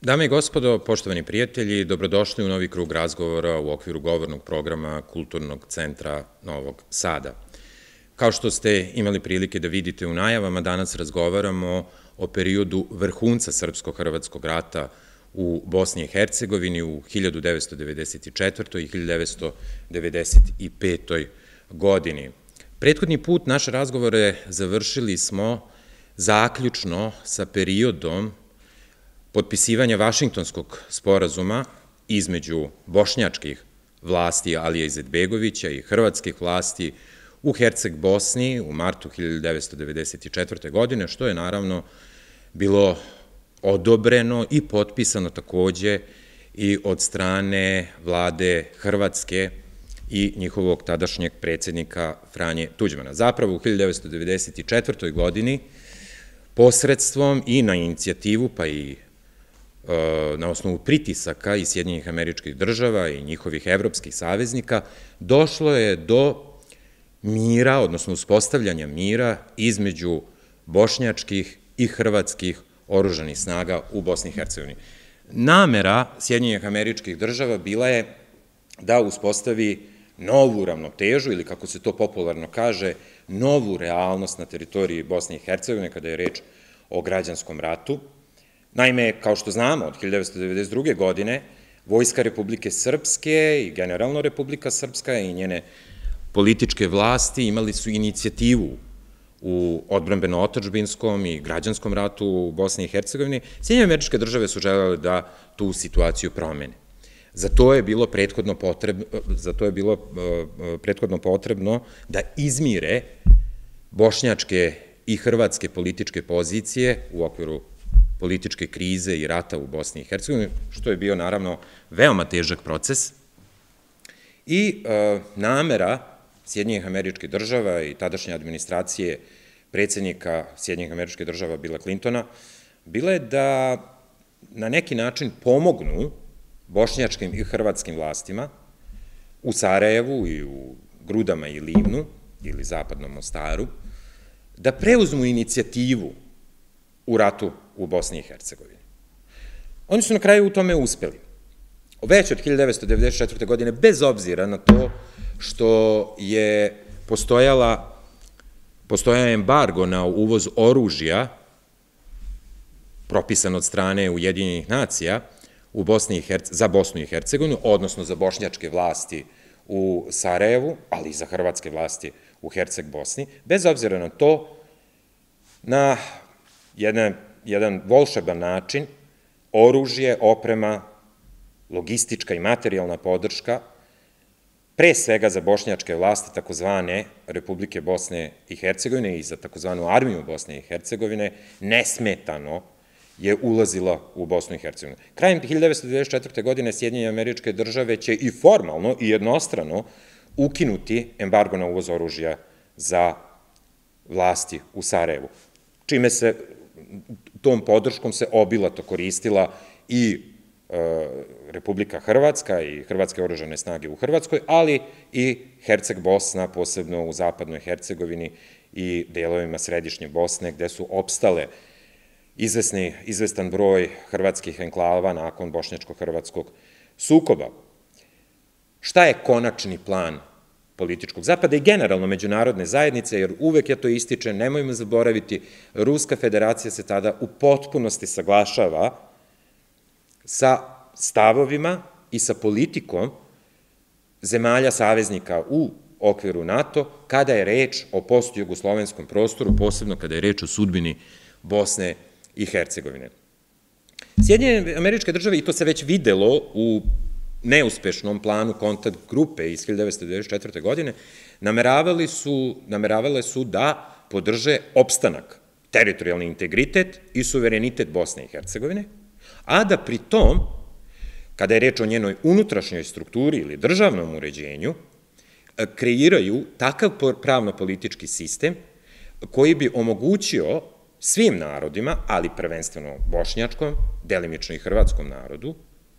Dame i gospodo, poštovani prijatelji, dobrodošli u novi krug razgovora u okviru govornog programa Kulturnog centra Novog Sada. Kao što ste imali prilike da vidite u najavama, danas razgovaramo o periodu vrhunca Srpsko-hrvatskog rata u Bosni i Hercegovini u 1994. i 1995. godini. Prethodni put naše razgovore završili smo zaključno sa periodom potpisivanja Vašingtonskog sporazuma između bošnjačkih vlasti Alije Izetbegovića i hrvatskih vlasti u Herceg Bosni u martu 1994. godine, što je naravno bilo odobreno i potpisano takođe i od strane vlade Hrvatske i njihovog tadašnjeg predsjednika Franje Tuđmana. Zapravo u 1994. godini posredstvom i na inicijativu pa i na osnovu pritisaka iz Sjedinjenih Američkih Država i njihovih evropskih saveznika, došlo je do mira, odnosno uspostavljanja mira između bošnjačkih i hrvatskih oružanih snaga u Bosni i Hercegovini. Namera Sjedinjenih Američkih Država bila je da uspostavi novu ravnotežu, ili kako se to popularno kaže, novu realnost na teritoriji Bosne i Hercegovine kada je reč o građanskom ratu. Naime, kao što znamo, od 1992. godine Vojska Republike Srpske i generalno Republika Srpska i njene političke vlasti imali su inicijativu u odbrambeno-otadžbinskom i građanskom ratu u Bosni i Hercegovini. Sjedinjene Američke Države su želele da tu situaciju promene. Za to je bilo prethodno potrebno da izmire bošnjačke i hrvatske političke pozicije u okviru političke krize i rata u Bosni i Hercegovini, što je bio naravno veoma težak proces. I namera Sjedinjenih Američkih Država i tadašnje administracije predsjednika Sjedinjenih Američkih Država Billa Clintona bila je da na neki način pomognu bošnjačkim i hrvatskim vlastima u Sarajevu i u Grudama i Livnu ili Zapadnom Mostaru da preuzmu inicijativu u ratu u Bosni i Hercegovini. Oni su na kraju u tome uspeli. Već od 1994. godine, bez obzira na to što je postojao embargo na uvoz oružja propisan od strane Ujedinjenih nacija za Bosnu i Hercegovinu, odnosno za bošnjačke vlasti u Sarajevu, ali i za hrvatske vlasti u Herceg Bosni, bez obzira na to, na jedan volšeban način, oružje, oprema, logistička i materijalna podrška, pre svega za bošnjačke vlasti takozvane Republike Bosne i Hercegovine i za takozvanu armiju Bosne i Hercegovine, nesmetano je ulazila u Bosnu i Hercegovinu. Krajem 1994. godine Sjedinjene Američke Države će i formalno i jednostrano ukinuti embargo na uvoz oružja za vlasti u Sarajevu, čime se tom podrškom se obilato koristila i Republika Hrvatska i hrvatske oružane snage u Hrvatskoj, ali i Herceg Bosna, posebno u zapadnoj Hercegovini i delovima središnje Bosne, gde su opstale izvestan broj hrvatskih enklava nakon bošnjačko-hrvatskog sukoba. Šta je konačni plan političkog zapada i generalno međunarodne zajednice, jer uvek ja to ističem, nemojmo zaboraviti, Ruska federacija se tada u potpunosti saglašava sa stavovima i sa politikom zemalja saveznika u okviru NATO, kada je reč o postjugoslovenskom prostoru, posebno kada je reč o sudbini Bosne i Hercegovine. Sjedinjene Američke Države, i to se već videlo u neuspešnom planu kontakt grupe iz 1994. godine, nameravale su da podrže opstanak, teritorijalni integritet i suverenitet Bosne i Hercegovine, a da pri tom, kada je reč o njenoj unutrašnjoj strukturi ili državnom uređenju, kreiraju takav pravno-politički sistem koji bi omogućio svim narodima, ali prvenstveno bošnjačkom, delimično i hrvatskom narodu,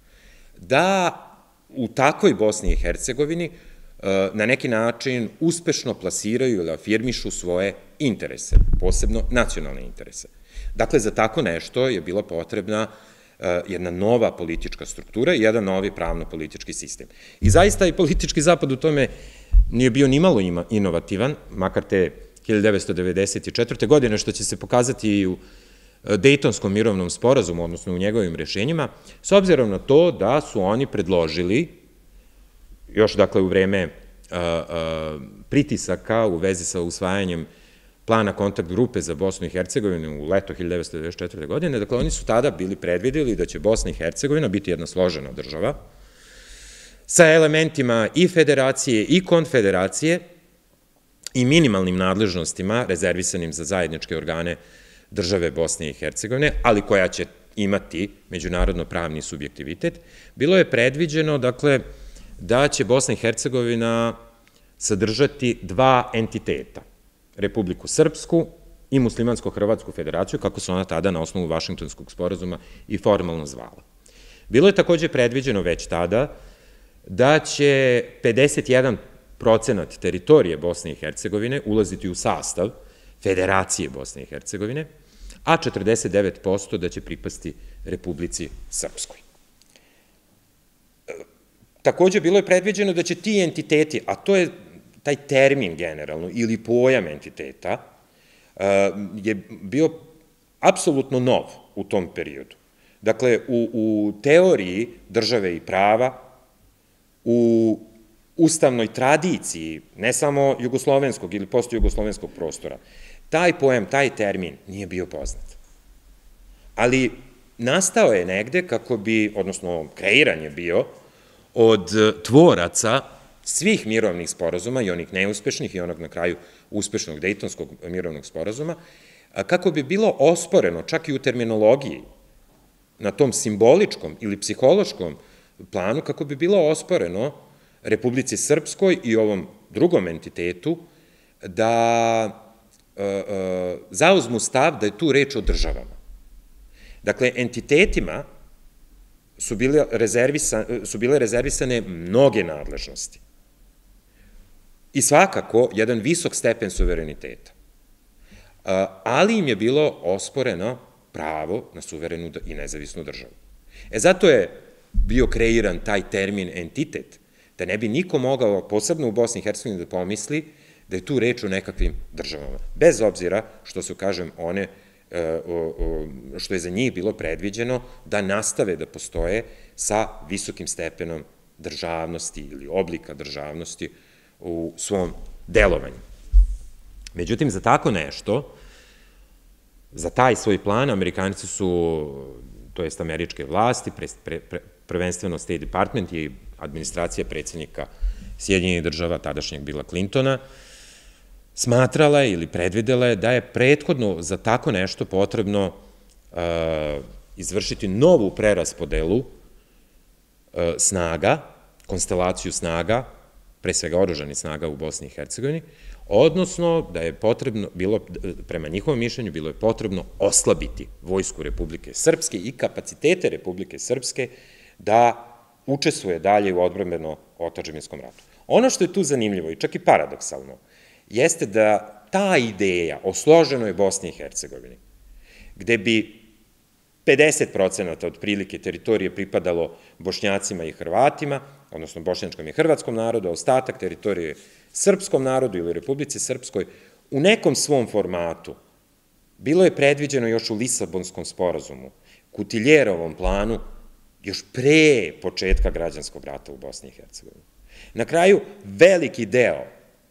da u takvoj Bosni i Hercegovini na neki način uspešno plasiraju ili afirmišu svoje interese, posebno nacionalne interese. Dakle, za tako nešto je bila potrebna jedna nova politička struktura i jedan novi pravno-politički sistem. I zaista i politički zapad u tome nije bio ni malo inovativan, makar te 1994. godine, što će se pokazati i u Dejtonskom mirovnom sporazumu, odnosno u njegovim rešenjima, s obzirom na to da su oni predložili, još dakle u vreme pritisaka u vezi sa usvajanjem plana kontakt grupe za Bosnu i Hercegovinu u leto 1994. godine, dakle oni su tada bili predvideli da će Bosna i Hercegovina biti jedna složena država sa elementima i federacije i konfederacije i minimalnim nadležnostima rezervisanim za zajedničke organe države Bosne i Hercegovine, ali koja će imati međunarodno-pravni subjektivitet. Bilo je predviđeno, dakle, da će Bosna i Hercegovina sadržati dva entiteta, Republiku Srpsku i Muslimansko-Hrvatsku federaciju, kako se ona tada na osnovu Vašingtonskog sporazuma i formalno zvala. Bilo je takođe predviđeno već tada da će 51% teritorije Bosne i Hercegovine ulaziti u sastav Federacije Bosne i Hercegovine, a 49% da će pripasti Republici Srpskoj. Takođe, bilo je predviđeno da će ti entiteti, a to je taj termin generalno ili pojam entiteta, je bio apsolutno nov u tom periodu. Dakle, u teoriji države i prava, u ustavnoj tradiciji, ne samo jugoslovenskog ili postjugoslovenskog prostora, taj pojam, taj termin nije bio poznat. Ali nastao je negde kako bi, odnosno kreiran je bio od tvoraca svih mirovnih sporazuma, i onih neuspešnih i onog na kraju uspešnog Dejtonskog mirovnog sporazuma, kako bi bilo osporeno, čak i u terminologiji, na tom simboličkom ili psihološkom planu, kako bi bilo osporeno Republici Srpskoj i ovom drugom entitetu da zauzmu stav da je tu reč o državama. Dakle, entitetima su bile rezervisane mnoge nadležnosti i svakako jedan visok stepen suvereniteta, ali im je bilo osporeno pravo na suverenu i nezavisnu državu. Zato je bio kreiran taj termin entitet, da ne bi niko mogao, posebno u Bosni i Hercegovini, da pomisli da je tu reč o nekakvim državama, bez obzira što su, kažem, one, što je za njih bilo predviđeno da nastave da postoje sa visokim stepenom državnosti ili oblika državnosti u svom delovanju. Međutim, za tako nešto, za taj svoj plan, Amerikanci su, to jest američke vlasti, prvenstveno State Department i administracija predsjednika Sjedinjenih država, tadašnjeg Billa Clintona, smatrala je ili predvidela je da je prethodno za tako nešto potrebno izvršiti novu preraspodelu snaga, konstelaciju snaga, pre svega oružanih snaga u Bosni i Hercegovini, odnosno da je potrebno, prema njihovom mišljenju, bilo je potrebno oslabiti vojsku Republike Srpske i kapacitete Republike Srpske da učestvuje dalje u odbrambeno-otadžbinskom ratu. Ono što je tu zanimljivo i čak i paradoksalno, jeste da ta ideja o složenoj Bosni i Hercegovini, gde bi 50% otprilike teritorije pripadalo Bošnjacima i Hrvatima, odnosno bošnjačkom i hrvatskom narodu, a ostatak teritorije srpskom narodu ili Republici Srpskoj, u nekom svom formatu bilo je predviđeno još u Lisabonskom sporazumu, Kutiljerovom planu, još pre početka građanskog rata u Bosni i Hercegovini. Na kraju, veliki deo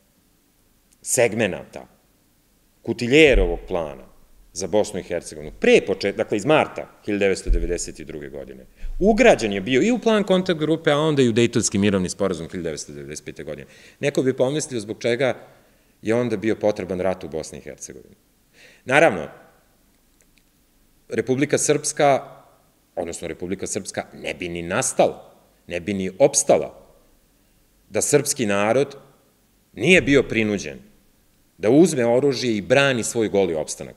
segmenata Kutiljerovog plana za Bosnu i Hercegovinu, pre početka, dakle iz marta 1992. godine, ugrađen je bio i u plan kontakt grupe, a onda i u Dejtonski mirovni sporazum 1995. godine. Neko bi pomislio zbog čega je onda bio potreban rat u Bosni i Hercegovini. Naravno, Republika Srpska, odnosno Republika Srpska ne bi ni nastala, ne bi ni opstala da srpski narod nije bio prinuđen da uzme oružje i brani svoj goli opstanak.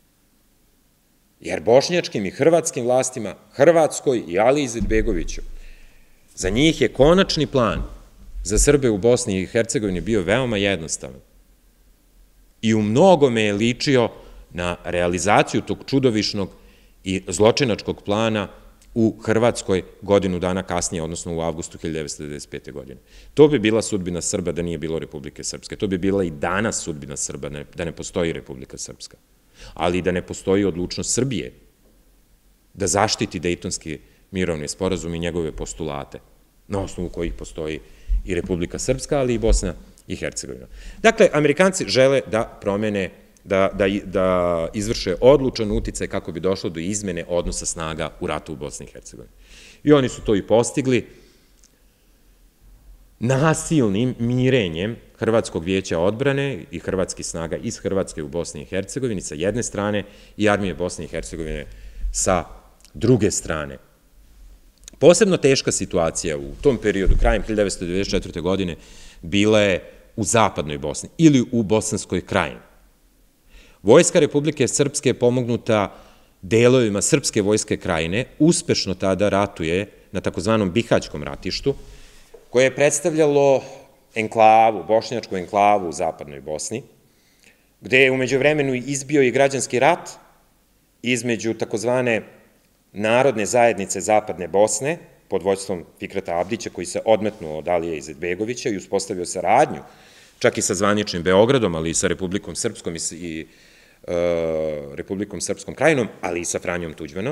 Jer bošnjačkim i hrvatskim vlastima, Hrvatskoj i Aliji Izetbegoviću, za njih je konačni plan za Srbe u Bosni i Hercegovini bio veoma jednostavan. I u mnogome je ličio na realizaciju tog čudovišnog i zločinačkog plana u Hrvatskoj godinu dana kasnije, odnosno u avgustu 1995. godine. To bi bila sudbina Srba da nije bilo Republike Srpske. To bi bila i danas sudbina Srba da ne postoji Republika Srpska. Ali i da ne postoji odlučnost Srbije da zaštiti Dejtonski mirovni sporazum i njegove postulate, na osnovu kojih postoji i Republika Srpska, ali i Bosna i Hercegovina. Dakle, Amerikanci žele da promene, da izvrše odlučan uticaj kako bi došlo do izmene odnosa snaga u ratu u Bosni i Hercegovini. I oni su to i postigli nasilnim mirenjem Hrvatskog vijeća odbrane i hrvatskih snaga iz Hrvatske u Bosni i Hercegovini sa jedne strane i armije Bosne i Hercegovine sa druge strane. Posebno teška situacija u tom periodu, krajem 1994. godine, bila je u zapadnoj Bosni ili u Bosanskoj krajini. Vojska Republike Srpske pomognuta delovima Srpske vojske krajine uspešno tada ratuje na takozvanom Bihaćkom ratištu, koje je predstavljalo enklavu, bošnjačku enklavu u zapadnoj Bosni, gde je umeđu vremenu izbio i građanski rat između takozvane Narodne zajednice Zapadne Bosne, pod vođstvom Fikreta Abdića, koji se odmetnuo od Alije Izetbegovića i uspostavio saradnju, čak i sa zvaničnim Beogradom, ali i sa Republikom Srpskom i Republikom Srpskom krajinom, ali i sa Franjom Tuđmanom,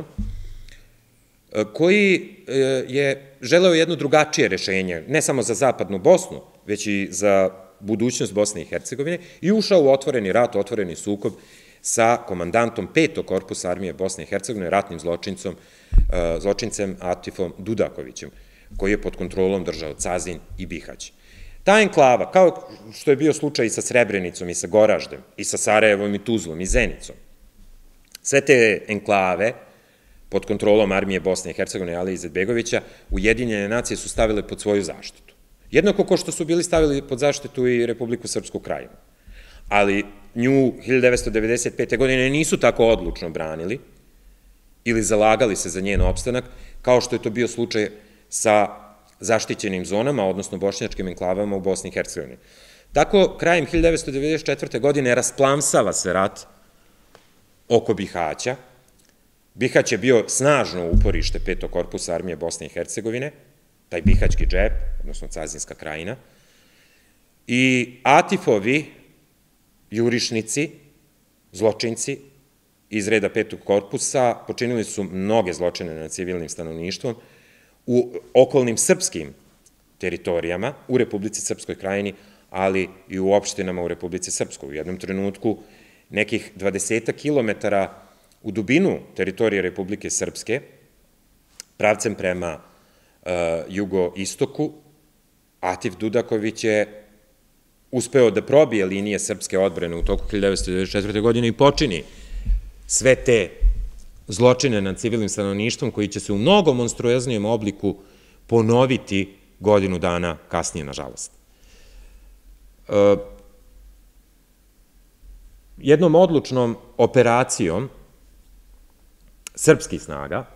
koji je želeo jedno drugačije rešenje, ne samo za zapadnu Bosnu, već i za budućnost Bosne i Hercegovine, i ušao u otvoreni rat, otvoreni sukob sa komandantom 5. korpusa armije Bosne i Hercegovine, ratnim zločincem Atifom Dudakovićem, koji je pod kontrolom držao Cazin i Bihać. Ta enklava, kao što je bio slučaj i sa Srebrenicom, i sa Goraždem, i sa Sarajevom, i Tuzlom, i Zenicom, sve te enklave pod kontrolom armije Bosne i Hercegovine, Alije Izetbegovića, Ujedinjene nacije su stavile pod svoju zaštitu. Jednako kao što su bili stavili pod zaštitu i Republiku Srpsku krajinu. Ali nju 1995. godine nisu tako odlučno branili ili zalagali se za njen opstanak, kao što je to bio slučaj sa zaštićenim zonama, odnosno bošnjačkim enklavama u Bosni i Hercegovini. Tako, krajem 1994. godine rasplamsava se rat oko Bihaća. Bihać je bio snažno uporište 5. korpusa armije Bosne i Hercegovine, taj Bihaćki džep, odnosno Cazinska krajina, i Atifovi jurišnici, zločinci iz reda 5. korpusa počinili su mnoge zločine nad civilnim stanovništvom u okolnim srpskim teritorijama, u Republici Srpskoj krajini, ali i u opštinama u Republici Srpskoj. U jednom trenutku nekih 20 kilometara u dubinu teritorije Republike Srpske, pravcem prema jugoistoku, Atif Dudaković je uspeo da probije linije srpske odbrane u toku 1994. godine i počini sve te zločine nad civilnim stanovništvom koji će se u mnogo monstruoznijem obliku ponoviti godinu dana kasnije, nažalost. Jednom odlučnom operacijom srpskih snaga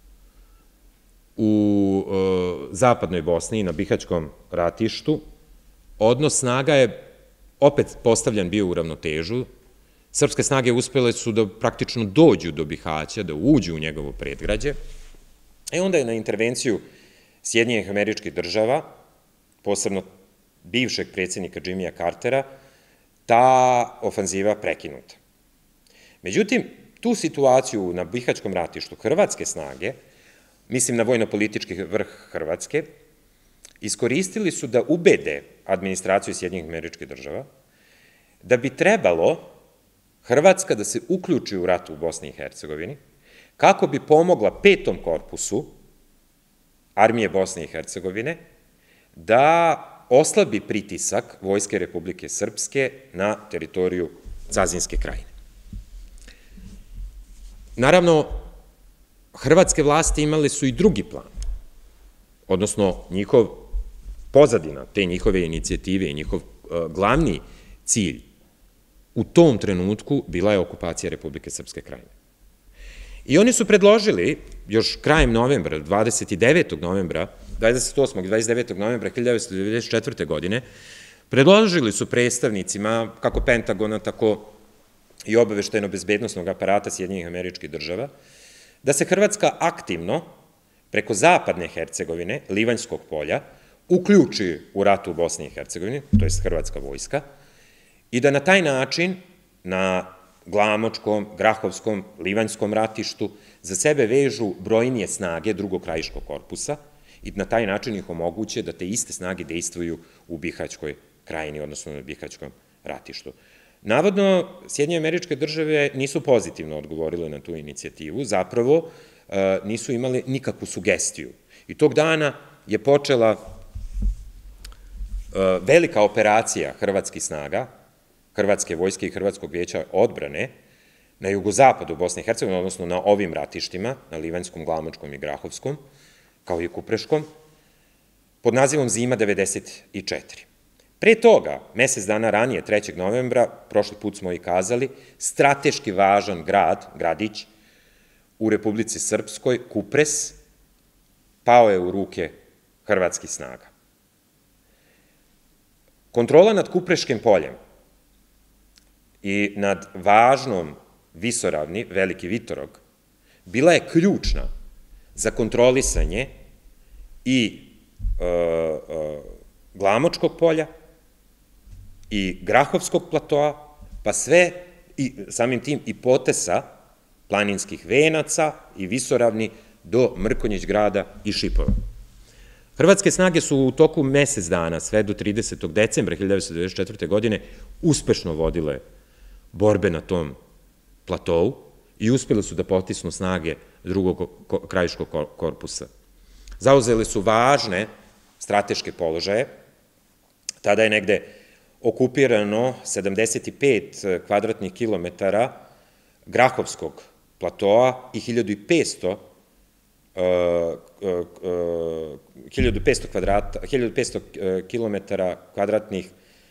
u zapadnoj Bosni na Bihaćkom ratištu odnos snaga je opet postavljen bio u ravnotežu. Srpske snage uspele su da praktično dođu do Bihaća, da uđu u njegovo predgrađe, i onda je na intervenciju Sjedinjenih Američkih Država, posebno bivšeg predsjednika Jimmya Cartera, ta ofanziva prekinuta. Međutim, tu situaciju na Bihaćkom ratištu hrvatske snage, mislim na vojno-politički vrh Hrvatske, iskoristili su da ubede administraciju Sjedinjenih Američkih Država da bi trebalo Hrvatska da se uključi u rat u Bosni i Hercegovini, kako bi pomogla 5. korpusu armije Bosne i Hercegovine da oslabi pritisak Vojske Republike Srpske na teritoriju Cazinske krajine. Naravno, hrvatske vlasti imale su i drugi plan, odnosno njihov pozadina te njihove inicijative i njihov glavni cilj u tom trenutku bila je okupacija Republike Srpske krajine. I oni su predložili, još krajem novembra, 28. i 29. novembra 1994. godine, predložili su predstavnicima, kako Pentagona, tako i obaveštajno-bezbednosnog aparata Sjedinjenih Američkih Država, da se Hrvatska aktivno preko zapadne Hercegovine, Livanjskog polja, uključi u ratu u Bosni i Hercegovini, to je hrvatska vojska, i da na taj način, na Glamočkom, Grahovskom, Livanjskom ratištu, za sebe vežu brojnije snage drugog krajiškog korpusa i na taj način ih omoguće da te iste snage dejstvuju u Bihaćkoj krajini, odnosno na Bihaćkom ratištu. Navodno, Sjedinjene Američke Države nisu pozitivno odgovorile na tu inicijativu, zapravo nisu imali nikakvu sugestiju. I tog dana je počela velika operacija hrvatskih snaga, Hrvatske vojske i Hrvatskog vijeća odbrane na jugozapadu Bosne i Hercegovine, odnosno na ovim ratištima, na Livanjskom, Glamočkom i Grahovskom, kao i Kupreškom, pod nazivom Zima 94. Pre toga, mesec dana ranije, 3. novembra, prošli put smo i kazali, strateški važan gradić u Republici Srpskoj, Kupres, pao je u ruke hrvatskih snaga. Kontrola nad Kupreškim poljem i nad važnom visoravni, Veliki Vitorog, bila je ključna za kontrolisanje i Glamočkog polja i Grahovskog platoa, pa sve, i samim tim i potesa planinskih venaca i visoravni do Mrkonjić grada i Šipova. Hrvatske snage su u toku mesec dana, sve do 30. decembra 1994. godine, uspešno vodile borbe na tom platovu i uspjeli su da potisnu snage drugog krajiškog korpusa. Zauzeli su važne strateške položaje. Tada je negde okupirano 75 kvadratnih kilometara Grahovskog platoa i 1500 kilometara kvadratnih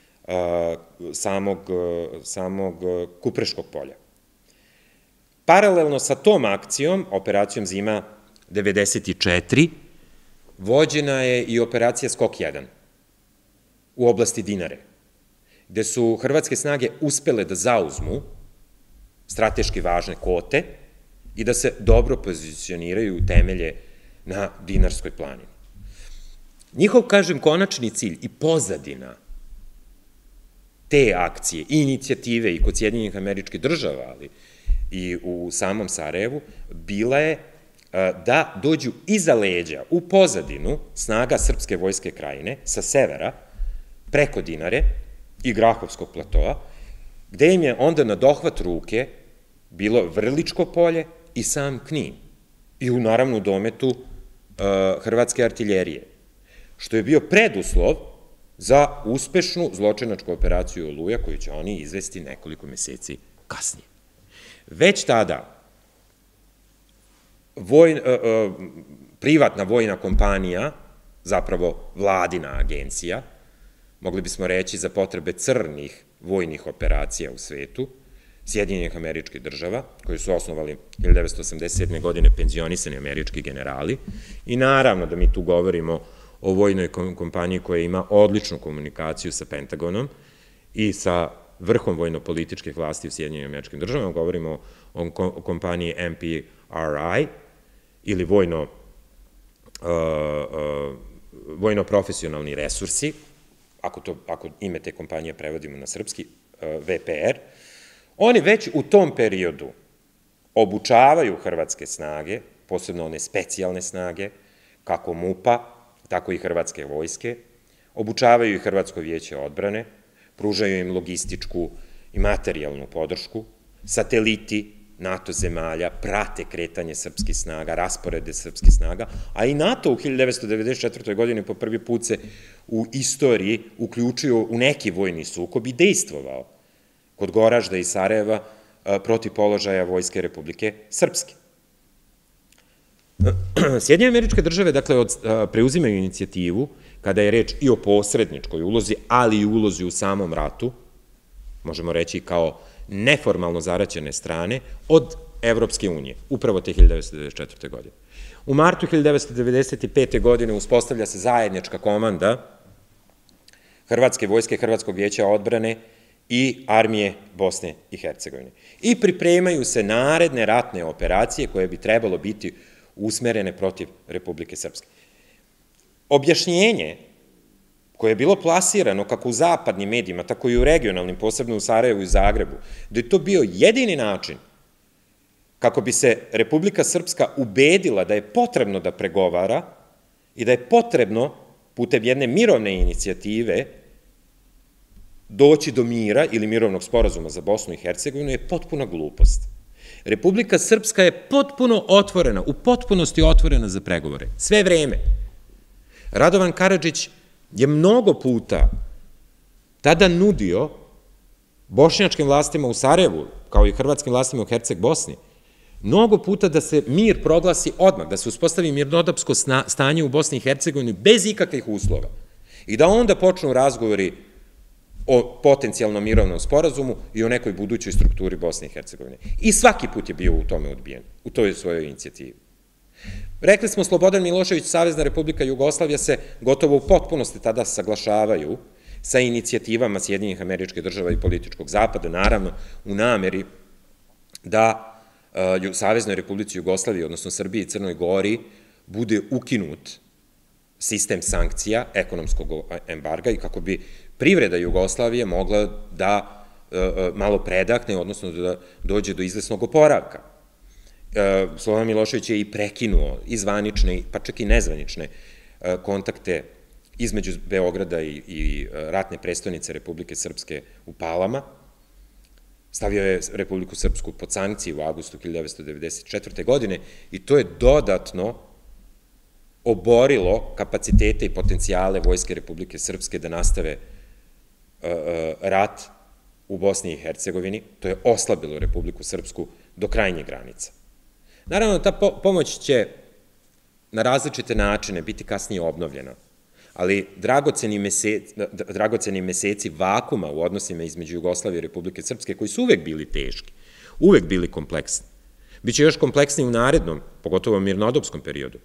samog Kupreškog polja. Paralelno sa tom akcijom, operacijom Zima 94, vođena je i operacija Skok 1 u oblasti Dinare, gde su hrvatske snage uspele da zauzmu strateški važne kote i da se dobro pozicioniraju u temelje na Dinarskoj planini. Njihov, kažem, konačni cilj i pozadina te akcije i inicijative i kod Sjedinjenih Američkih Država, ali i u samom Sarajevu, bila je da dođu iza leđa u pozadinu snaga Srpske vojske krajine sa severa, preko Dinare i Grahovskog platoa, gde im je onda na dohvat ruke bilo Vrličko polje i sam Knin i naravno u dometu hrvatske artiljerije, što je bio preduslov za uspešnu zločinačku operaciju Oluja, koju će oni izvesti nekoliko meseci kasnije. Već tada privatna vojna kompanija, zapravo vladina agencija, mogli bismo reći za potrebe crnih vojnih operacija u svetu, Sjedinjenih Američkih Država, koje su osnovali 1987. godine penzionisani američki generali, i naravno da mi tu govorimo o vojnoj kompaniji koja ima odličnu komunikaciju sa Pentagonom i sa vrhom vojno-političkih vlasti u Sjedinjenim Američkim Državama, govorimo o kompaniji MPRI, ili vojno-profesionalni resursi, ako ime te kompanije prevodimo na srpski, VPR. Oni već u tom periodu obučavaju hrvatske snage, posebno one specijalne snage, kako MUP-a, tako i hrvatske vojske, obučavaju i Hrvatsko vijeće odbrane, pružaju im logističku i materijalnu podršku, sateliti NATO zemalja prate kretanje srpskih snaga, rasporede srpskih snaga, a i NATO u 1994. godini po prvi put se u istoriji uključio u neki vojni sukob i dejstvovao kod Goražda i Sarajeva protiv položaja Vojske Republike Srpske. Sjedinjene Američke Države, dakle, preuzimaju inicijativu kada je reč i o posredničkoj ulozi, ali i ulozi u samom ratu, možemo reći kao neformalno zaraćene strane, od Evropske unije, upravo te 1994. godine. U martu 1995. godine uspostavlja se zajednička komanda Hrvatske vojske, Hrvatskog vijeća odbrane i armije Bosne i Hercegovine. I pripremaju se naredne ratne operacije koje bi trebalo biti usmerene protiv Republike Srpske. Objašnjenje koje je bilo plasirano kako u zapadnim medijima, tako i u regionalnim, posebno u Sarajevu i Zagrebu, da je to bio jedini način kako bi se Republika Srpska ubedila da je potrebno da pregovara i da je potrebno putem jedne mirovne inicijative doći do mira ili mirovnog sporazuma za Bosnu i Hercegovinu je potpuna glupost. Republika Srpska je potpuno otvorena, u potpunosti otvorena za pregovore, sve vreme. Radovan Karadžić je mnogo puta tada nudio bošnjačkim vlastima u Sarajevu, kao i hrvatskim vlastima u Herceg Bosni, mnogo puta da se mir proglasi odmah, da se uspostavi mirnodopsko stanje u Bosni i Hercegovini bez ikakvih uslova i da onda počnu razgovori o potencijalnom mirovnom sporazumu i o nekoj budućoj strukturi Bosne i Hercegovine. I svaki put je bio u tome odbijen, u toj svojoj inicijativi. Rekli smo, Slobodan Milošević, Savezna Republika Jugoslavija se gotovo u potpunosti tada saglašavaju sa inicijativama Sjedinjenih Američkih Država i političkog zapada, naravno u nameri da Saveznoj Republici Jugoslaviji, odnosno Srbiji i Crnoj Gori, bude ukinut sistem sankcija, ekonomskog embarga i kako bi privreda Jugoslavije mogla da malo predahne, odnosno da dođe do izvesnog oporavka. Slobodan Milošević je i prekinuo i zvanične, pa čak i nezvanične kontakte između Beograda i ratne prestonice Republike Srpske u Palama. Stavio je Republiku Srpsku pod sankcije u avgustu 1994. godine i to je dodatno oborilo kapacitete i potencijale Vojske Republike Srpske da nastave rat u Bosni i Hercegovini. To je oslabilo Republiku Srpsku do krajnje granica. Naravno, ta pomoć će na različite načine biti kasnije obnovljena, ali dragoceni meseci vakuma u odnosima između Jugoslavije i Republike Srpske, koji su uvek bili teški, uvek bili kompleksni, biće još kompleksniji u narednom, pogotovo mirnodopskom periodu.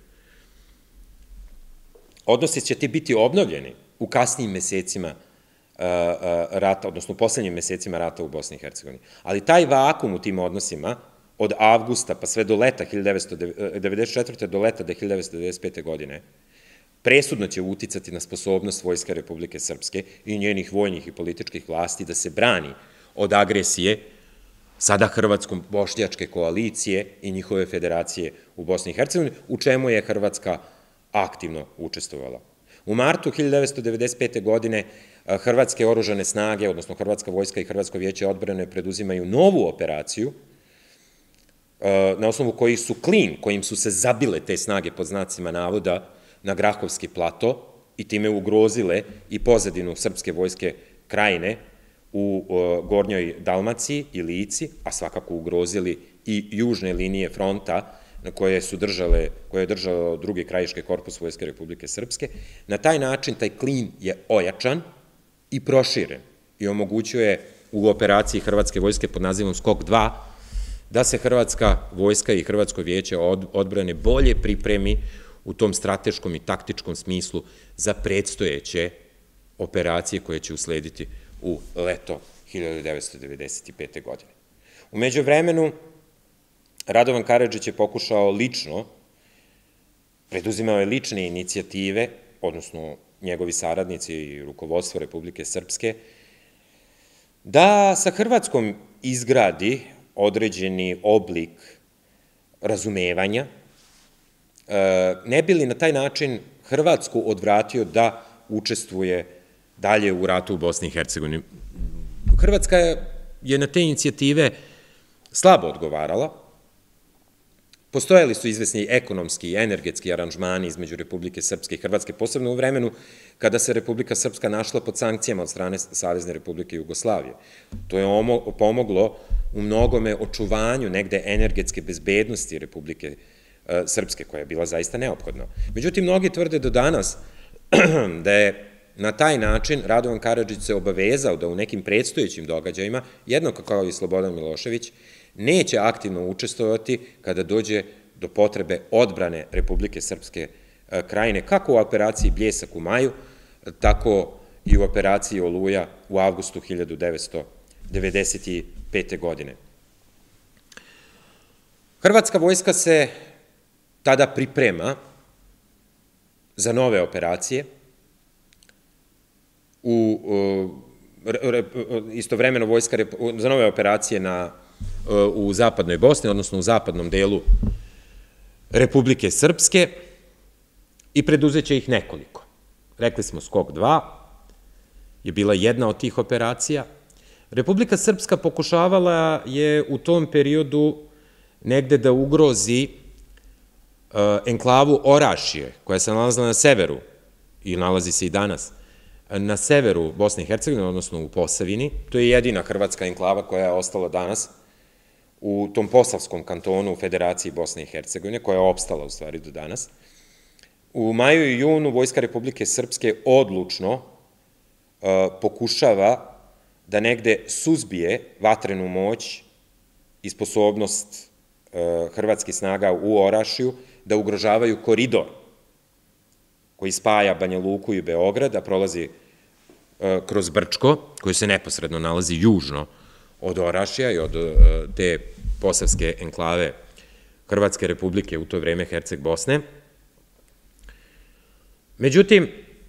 Odnosi će ti biti obnovljeni u kasnijim mesecima rata, odnosno u poslednjim mesecima rata u Bosni i Hercegovini. Ali taj vakum u tim odnosima od avgusta pa sve do leta 1994. do leta 1995. godine presudno će uticati na sposobnost Vojske Republike Srpske i njenih vojnih i političkih vlasti da se brani od agresije sada hrvatsko-bošnjačke koalicije i njihove federacije u Bosni i Hercegovini, u čemu je Hrvatska aktivno učestvovala. U martu 1995. godine hrvatske oružane snage, odnosno Hrvatska vojska i Hrvatsko vijeće odbrane preduzimaju novu operaciju na osnovu kojim su se zabile te snage pod znacima navoda na Grahovski plato i time ugrozile i pozadinu srpske vojske Krajine u Gornjoj Dalmaciji i Lici, a svakako ugrozili i južne linije fronta koje je držao drugi krajiški korpus Vojske Republike Srpske. Na taj način taj klin je ojačan i proširen i omogućuje u operaciji Hrvatske vojske pod nazivom Skok 2 da se Hrvatska vojska i Hrvatsko vijeće odbrane bolje pripremi u tom strateškom i taktičkom smislu za predstojeće operacije koje će uslediti u leto 1995. godine. U međuvremenu, Radovan Karadžić je pokušao lično, preduzimao je lične inicijative, odnosno njegovi saradnici i rukovodstvo Republike Srpske, da sa Hrvatskom izgradi određeni oblik razumevanja, ne bi li na taj način Hrvatsku odvratio da učestvuje dalje u ratu u Bosni i Hercegovini. Hrvatska je na te inicijative slabo odgovarala. Postojali su izvesni ekonomski i energetski aranžmani između Republike Srpske i Hrvatske, posebno u vremenu kada se Republika Srpska našla pod sankcijama od strane Savezne Republike Jugoslavije. To je pomoglo u mnogome očuvanju negde energetske bezbednosti Republike Srpske, koja je bila zaista neophodna. Međutim, mnogi tvrde do danas da je na taj način Radovan Karadžić se obavezao da u nekim predstojećim događajima, jednako kao i Slobodan Milošević, neće aktivno učestvovati kada dođe do potrebe odbrane Republike Srpske Krajine, kako u operaciji Bljesak u maju, tako i u operaciji Oluja u avgustu 1995. godine. Hrvatska vojska se tada priprema za nove operacije, istovremeno vojska za nove operacije u zapadnoj Bosni, odnosno u zapadnom delu Republike Srpske, i preduzeće ih nekoliko. Rekli smo Skok 2 je bila jedna od tih operacija. Republika Srpska pokušavala je u tom periodu negde da ugrozi enklavu Orašje, koja se nalazila na severu, i nalazi se i danas, na severu Bosne i Hercegovine, odnosno u Posavini. To je jedina hrvatska enklava koja je ostala danas u tom Posavskom kantonu u Federaciji Bosne i Hercegovine, koja je opstala u stvari do danas. U maju i junu Vojska Republike Srpske odlučno pokušava da negde suzbije vatrenu moć i sposobnost hrvatskih snaga u Orašju da ugrožavaju koridor koji spaja Banja Luku i Beograd, a prolazi kroz Brčko, koji se neposredno nalazi južno od Orašja i od te posavske enklave Hrvatske Republike, u to vreme Herceg Bosne. Međutim,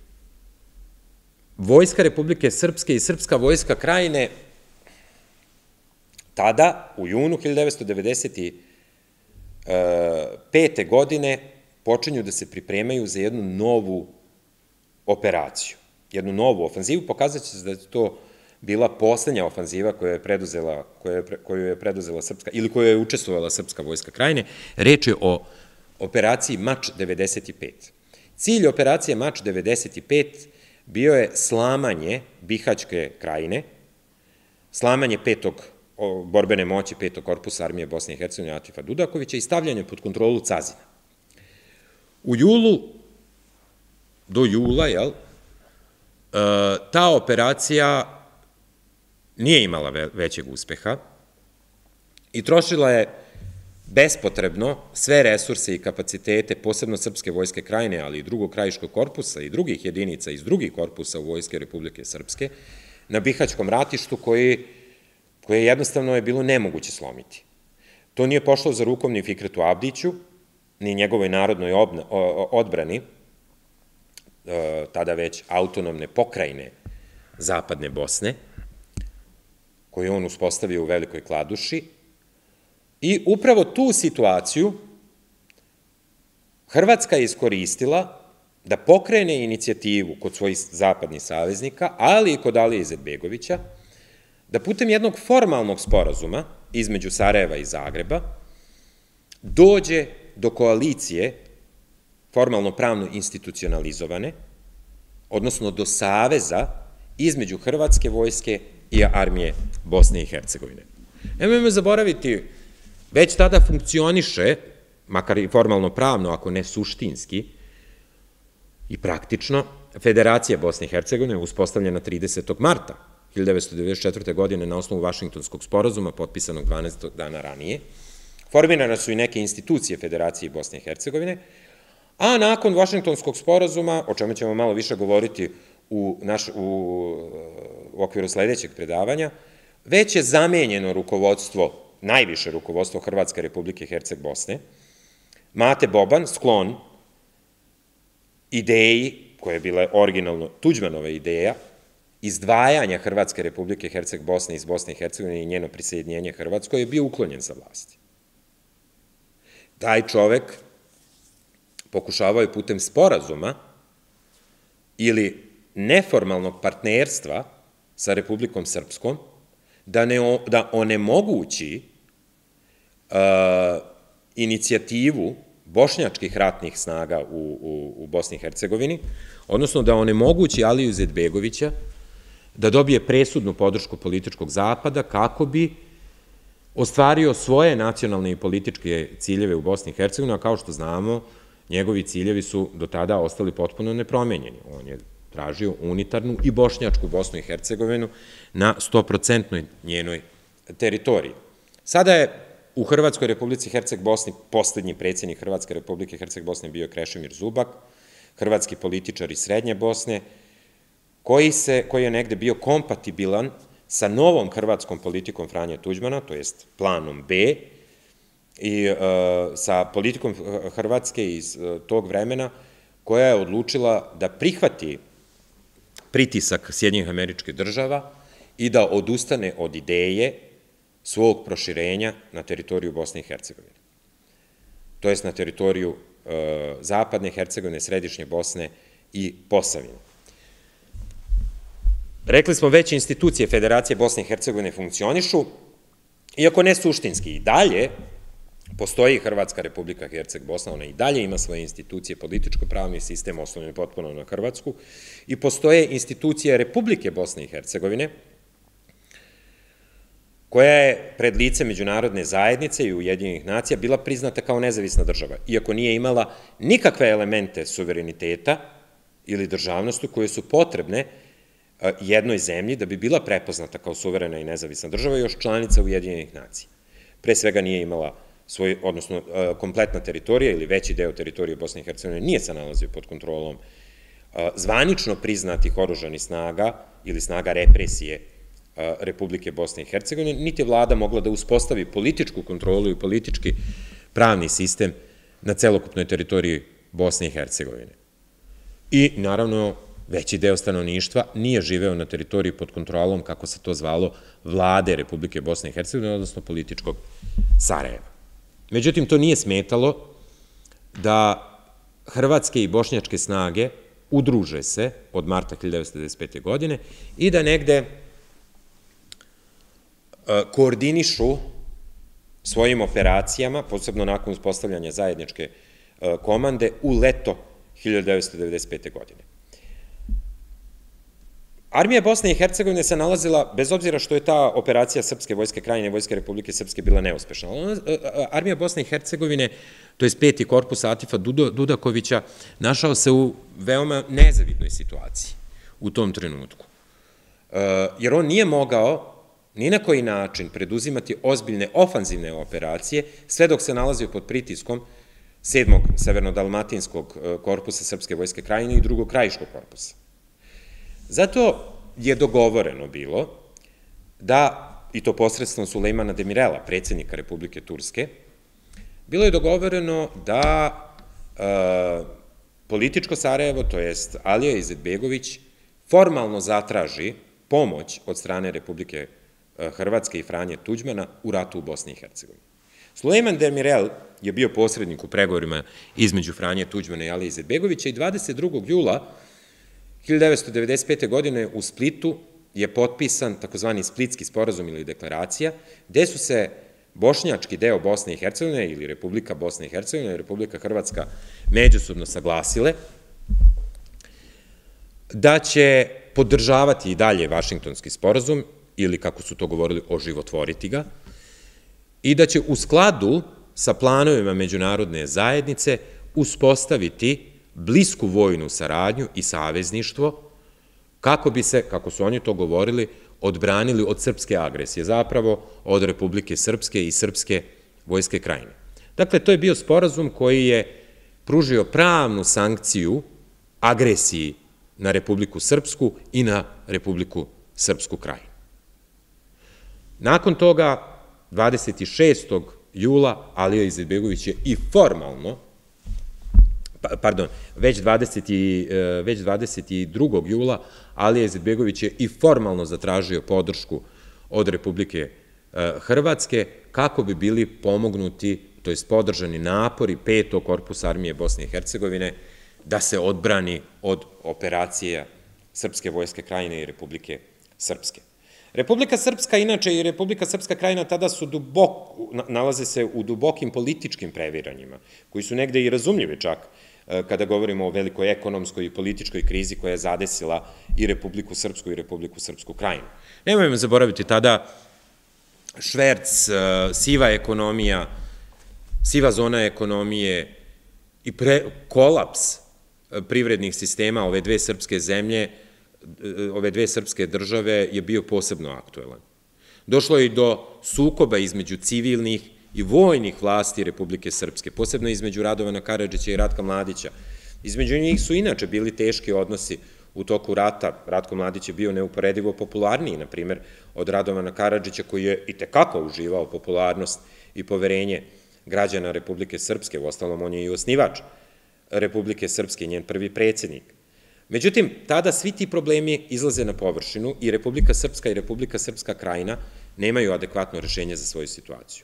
Vojska Republike Srpske i Srpska vojska Krajine tada, u junu 1995. godine, počinju da se pripremaju za jednu novu operaciju, jednu novu ofanzivu. Pokazat će se da je to bila poslednja ofanziva koju je preduzela Srpska, ili koju je učestvovala Srpska vojska Krajine. Reč je o operaciji Mač 95. Cilj operacije Mač 95 bio je slamanje Bihaćke Krajine, slamanje borbene moći 5. korpusa armije Bosne i Hercegovine Atifa Dudakovića i stavljanje pod kontrolu Cazina. U julu, do jula, ta operacija nije imala većeg uspeha i trošila je bespotrebno sve resurse i kapacitete, posebno Srpske vojske Krajine, ali i drugog krajiškog korpusa i drugih jedinica iz drugih korpusa u Vojske Republike Srpske, na Bihaćkom ratištu koje jednostavno je bilo nemoguće slomiti. To nije pošlo za rukom ni Fikretu Abdiću, ni njegovoj narodnoj odbrani, tada već autonomne pokrajine Zapadne Bosne, koju je on uspostavio u Velikoj Kladuši. I upravo tu situaciju Hrvatska je iskoristila da pokrene inicijativu kod svojih zapadnih saveznika, ali i kod Alije Izetbegovića, da putem jednog formalnog sporazuma između Sarajeva i Zagreba dođe do koalicije, formalno pravno institucionalizovane, odnosno do saveza između Hrvatske vojske i armije Bosne i Hercegovine. Nemojmo zaboraviti, već tada funkcioniše, makar i formalno pravno, ako ne suštinski i praktično, Federacija Bosne i Hercegovine uspostavljena 30. marta 1994. godine na osnovu Vašingtonskog sporazuma, potpisanog 12. dana ranije. Formirane su i neke institucije Federacije Bosne i Hercegovine, a nakon Vašingtonskog sporazuma, o čemu ćemo malo više govoriti u okviru sledećeg predavanja, već je zamenjeno rukovodstvo, najviše rukovodstvo Hrvatske Republike Herceg Bosne. Mate Boban, sklon ideji, koja je bila originalno Tuđmanova ideja, izdvajanja Hrvatske Republike Herceg Bosne iz Bosne i Hercegovine i njeno prisjedinjenje Hrvatskoj, je bio uklonjen sa vlasti. Taj čovek pokušavao je putem sporazuma ili neformalnog partnerstva sa Republikom Srpskom da onemogući inicijativu bošnjačkih ratnih snaga u Bosni i Hercegovini, odnosno da onemogući Aliju Izetbegovića da dobije presudnu podršku političkog zapada kako bi ostvario svoje nacionalne i političke ciljeve u Bosni i Hercegovini, a kao što znamo, njegovi ciljevi su do tada ostali potpuno nepromenjeni. On je tražio unitarnu i bošnjačku Bosnu i Hercegovinu na 100% njenoj teritoriji. Sada je u Hrvatskoj Republici Herceg Bosni poslednji predsjednik Hrvatske Republike Herceg Bosne bio Krešimir Zubak, hrvatski političar iz Srednje Bosne, koji je negde bio kompatibilan sa novom hrvatskom politikom Franje Tuđmana, to jest planom B, i sa politikom Hrvatske iz tog vremena, koja je odlučila da prihvati pritisak Sjedinjenih Američkih Država i da odustane od ideje svog proširenja na teritoriju Bosne i Hercegovine. To jest na teritoriju Zapadne Hercegovine, Središnje Bosne i Posavine. Rekli smo već, institucije Federacije Bosne i Hercegovine funkcionišu, iako ne suštinski. I dalje postoji Hrvatska Republika Herceg-Bosna, ona i dalje ima svoje institucije, političko-pravni sistem osnovljen potpuno na Hrvatsku, i postoje institucije Republike Bosne i Hercegovine, koja je pred lice međunarodne zajednice i Ujedinjenih nacija bila priznata kao nezavisna država, iako nije imala nikakve elemente suvereniteta ili državnosti koje su potrebne jednoj zemlji da bi bila prepoznata kao suverena i nezavisna država, još članica Ujedinjenih nacija. Pre svega nije imala svoj, odnosno kompletna teritorija ili veći deo teritorije Bosne i Hercegovine nije se nalazio pod kontrolom zvanično priznatih oružanih snaga ili snaga represije Republike Bosne i Hercegovine, niti je vlada mogla da uspostavi političku kontrolu i politički pravni sistem na celokupnoj teritoriji Bosne i Hercegovine. I, naravno, veći deo stanovništva nije živeo na teritoriji pod kontrolom, kako se to zvalo, vlade Republike Bosne i Hercegovine, odnosno političkog Sarajeva. Međutim, to nije smetalo da hrvatske i bošnjačke snage udruže se od marta 1995. godine i da negde koordinišu svojim operacijama, posebno nakon uspostavljanja zajedničke komande, u leto 1995. godine. Armija Bosne i Hercegovine se nalazila, bez obzira što je ta operacija Srpske vojske Krajine i Vojske Republike Srpske bila neuspešna, Armija Bosne i Hercegovine, to je 5. korpus Atifa Dudakovića, našao se u veoma nezavidnoj situaciji u tom trenutku. Jer on nije mogao ni na koji način preduzimati ozbiljne ofanzivne operacije, sve dok se nalazio pod pritiskom 7. severnodalmatinskog korpusa Srpske vojske Krajine i 2. krajiškog korpusa. Zato je dogovoreno bilo da, i to posredstvom Sulejmana Demirela, predsjednika Republike Turske, bilo je dogovoreno da političko Sarajevo, to jest Alija Izetbegović, formalno zatraži pomoć od strane Republike Hrvatske i Franje Tuđmana u ratu u Bosni i Hercegovini. Sulejman Demirel je bio posrednik u pregovorima između Franje Tuđmana i Alije Izetbegovića i 22. jula 1995. godine u Splitu je potpisan takozvani Splitski sporazum ili deklaracija, gde su se bošnjački deo Bosne i Hercegovine ili Republika Bosne i Hercegovine i Republika Hrvatska međusobno saglasile da će podržavati i dalje Vašingtonski sporazum, ili kako su to govorili, oživotvoriti ga, i da će u skladu sa planovima međunarodne zajednice uspostaviti blisku vojnu saradnju i savezništvo kako bi se, kako su oni to govorili, odbranili od srpske agresije, zapravo od Republike Srpske i Srpske vojske Krajine. Dakle, to je bio sporazum koji je pružio pravnu sankciju agresiji na Republiku Srpsku i na Republiku Srpsku Krajinu. Nakon toga, 26. jula, Alija Izetbegović je i formalno, već 22. jula, Alija Izetbegović je i formalno zatražio podršku od Republike Hrvatske kako bi bili pomognuti, to jest podržani napori 5. korpusa Armije Bosne i Hercegovine da se odbrani od operacija Srpske vojske Krajine i Republike Srpske. Republika Srpska, inače, i Republika Srpska Krajina tada nalaze se u dubokim političkim previranjima, koji su negde i razumljivi čak, kada govorimo o velikoj ekonomskoj i političkoj krizi koja je zadesila i Republiku Srpsku i Republiku Srpsku Krajinu. Nemojmo zaboraviti tada šverc, siva ekonomija, siva zona ekonomije i kolaps privrednih sistema ove dve srpske zemlje, ove dve srpske države je bio posebno aktuelan. Došlo je i do sukoba između civilnih i vojnih vlasti Republike Srpske, posebno između Radovana Karadžića i Ratka Mladića. Između njih su inače bili teški odnosi u toku rata. Ratko Mladić je bio neuporedivo popularniji, na primjer, od Radovana Karadžića, koji je itekako uživao popularnost i poverenje građana Republike Srpske, uostalom on je i osnivač Republike Srpske, njen prvi predsjednik. Međutim, tada svi ti problemi izlaze na površinu i Republika Srpska i Republika Srpska Krajina nemaju adekvatno rešenje za svoju situaciju.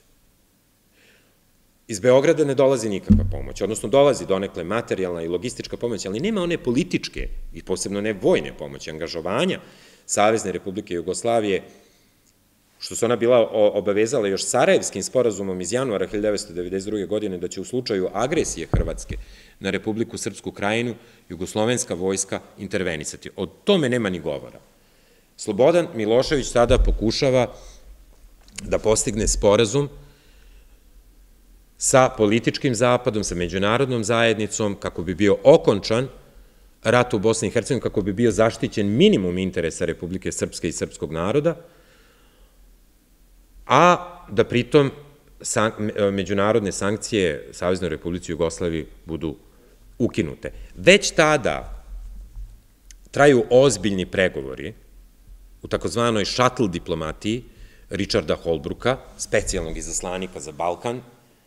Iz Beograda ne dolazi nikakva pomoć, odnosno dolazi donekle materijalna i logistička pomoć, ali nema one političke i posebno ne vojne pomoći, angažovanja Savezne Republike Jugoslavije, što se ona bila obavezala još Sarajevskim sporazumom iz januara 1992. godine da će u slučaju agresije Hrvatske na Republiku Srpsku Krajinu jugoslovenska vojska intervenisati. O tome nema ni govora. Slobodan Milošević sada pokušava da postigne sporazum sa političkim zapadom, sa međunarodnom zajednicom, kako bi bio okončan rat u Bosni i Hercegovini, kako bi bio zaštićen minimum interesa Republike Srpske i srpskog naroda, a da pritom međunarodne sankcije Saveznoj Republici Jugoslaviji budu ukinute. Već tada traju ozbiljni pregovori u takozvanoj šatl diplomatiji Richarda Holbrooka, specijalnog izaslanika za Balkan,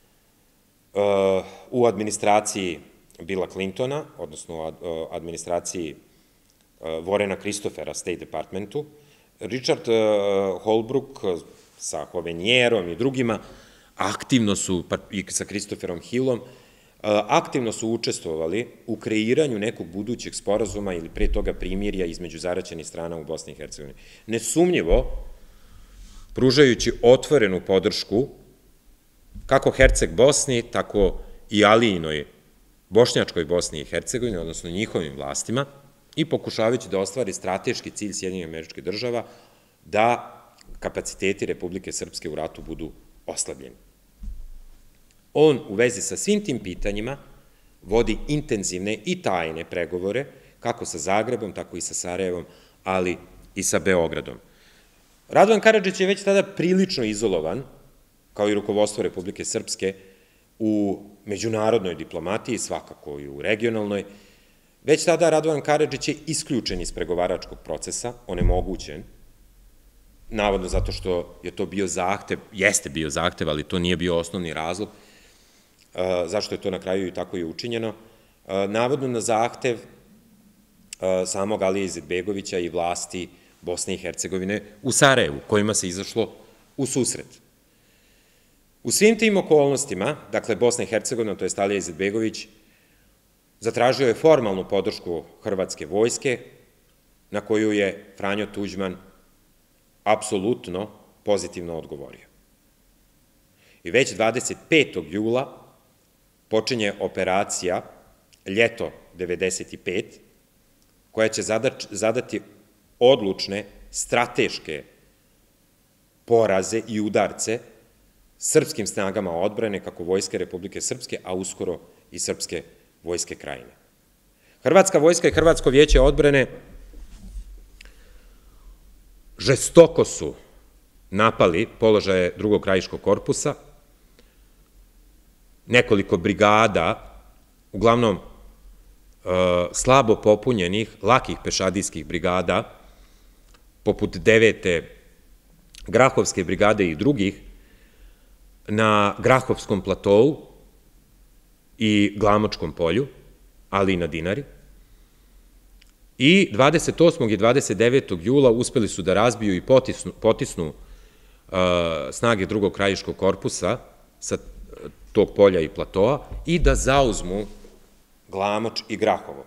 u administraciji Billa Clintona, odnosno u administraciji Warrena Christophera, State Departmentu. Richard Holbrooke sa Hovenjerom i drugima aktivno su, pa i sa Christopherom Hillom, aktivno su učestvovali u kreiranju nekog budućeg sporazuma ili pre toga primirja između zaraćenih strana u Bosni i Hercegovini. Nesumnjivo, pružajući otvorenu podršku kako Herceg Bosni, tako i Alijinoj bošnjačkoj Bosni i Hercegovini, odnosno njihovim vlastima, i pokušavajući da ostvari strateški cilj Sjedinjenih Američkih Država da kapaciteti Republike Srpske u ratu budu oslabljeni. On u vezi sa svim tim pitanjima vodi intenzivne i tajne pregovore, kako sa Zagrebom, tako i sa Sarajevom, ali i sa Beogradom. Radovan Karadžić je već tada prilično izolovan, kao i rukovodstvo Republike Srpske, u međunarodnoj diplomatiji, svakako i u regionalnoj. Već tada Radovan Karadžić je isključen iz pregovaračkog procesa, onemogućen, navodno zato što je to bio zahtev, jeste bio zahtev, ali to nije bio osnovni razlog, zašto je to na kraju i tako i učinjeno, navodno na zahtev samog Alije Izetbegovića i vlasti Bosne i Hercegovine u Sarajevu, kojima se izašlo u susret. U svim tim okolnostima, dakle Bosna i Hercegovina, to je Alija Izetbegović, zatražio je formalnu podršku Hrvatske vojske, na koju je Franjo Tuđman apsolutno pozitivno odgovorio. I već 25. jula počinje operacija Ljeto 95, koja će zadati odlučne, strateške poraze i udarce srpskim snagama odbrane, kako Vojske Republike Srpske, a uskoro i Srpske vojske Krajine. Hrvatska vojska i Hrvatsko vijeće odbrane žestoko su napali položaje drugog krajiškog korpusa, nekoliko brigada, uglavnom slabo popunjenih, lakih pešadijskih brigada, poput 9. Grahovske brigade i drugih, na Grahovskom platou i Glamočkom polju, ali i na Dinari. I 28. i 29. jula uspeli su da razbiju i potisnu snage drugog krajiškog korpusa sa tog polja i platoa i da zauzmu Glamoč i Grahovo.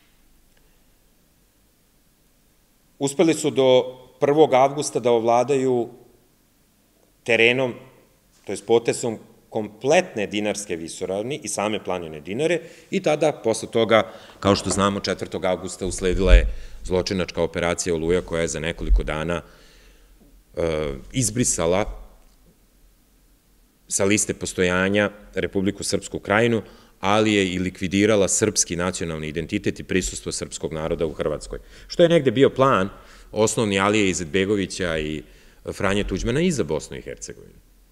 Uspeli su do 1. avgusta da ovladaju terenom, to je potesom kompletne Dinarske visoravni i same planine Dinare, i tada, posle toga, kao što znamo, 4. avgusta usledila je zločinačka operacija Oluja, koja je za nekoliko dana izbrisala sa liste postojanja Republiku Srpsku Krajinu, ali je i likvidirala srpski nacionalni identitet i prisustvo srpskog naroda u Hrvatskoj. Što je negde bio plan osnovni Alije Izetbegovića i Franje Tuđmana i za Bosnu i Hercegovinu.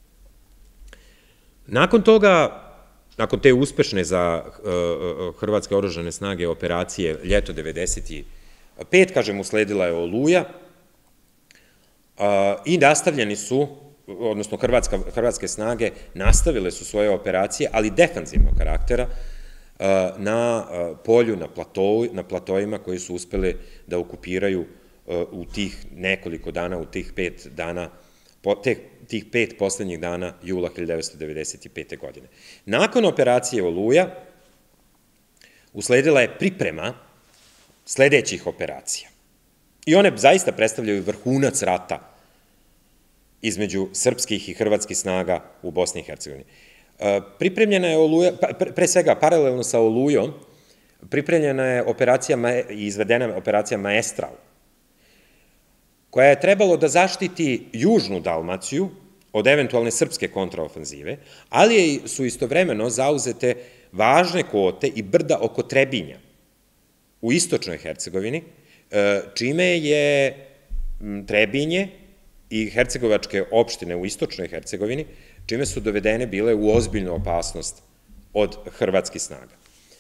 Nakon toga, nakon te uspešne za hrvatske oružane snage operacije Ljeto 95, kažem, usledila je Oluja i nastavljeni su odnosno hrvatske snage nastavile su svoje operacije, ali defanzivnog karaktera, na polju, na platojima koji su uspeli da okupiraju u tih nekoliko dana, u tih 5 dana, tih 5 poslednjih dana jula 1995. godine. Nakon operacije Oluja usledila je priprema sledećih operacija. I one zaista predstavljaju vrhunac rata između srpskih i hrvatskih snaga u Bosni i Hercegovini. Pripremljena je Oluja, pre svega, paralelno sa Olujom, pripremljena je i izvedena operacija Maestral, koja je trebalo da zaštiti južnu Dalmaciju od eventualne srpske kontraofanzive, ali su istovremeno zauzete važne kote i brda oko Trebinja u istočnoj Hercegovini, čime je Trebinje i hercegovačke opštine u istočnoj Hercegovini, čime su dovedene bile u ozbiljnu opasnost od hrvatskih snaga.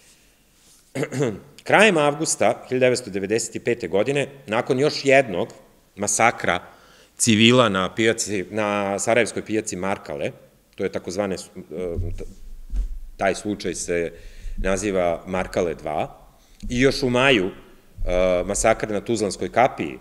Krajem avgusta 1995. godine, nakon još jednog masakra civila na sarajevskoj pijaci Markale, to je takozvane, taj slučaj se naziva Markale 2, i još u maju masakr na Tuzlanskoj kapiji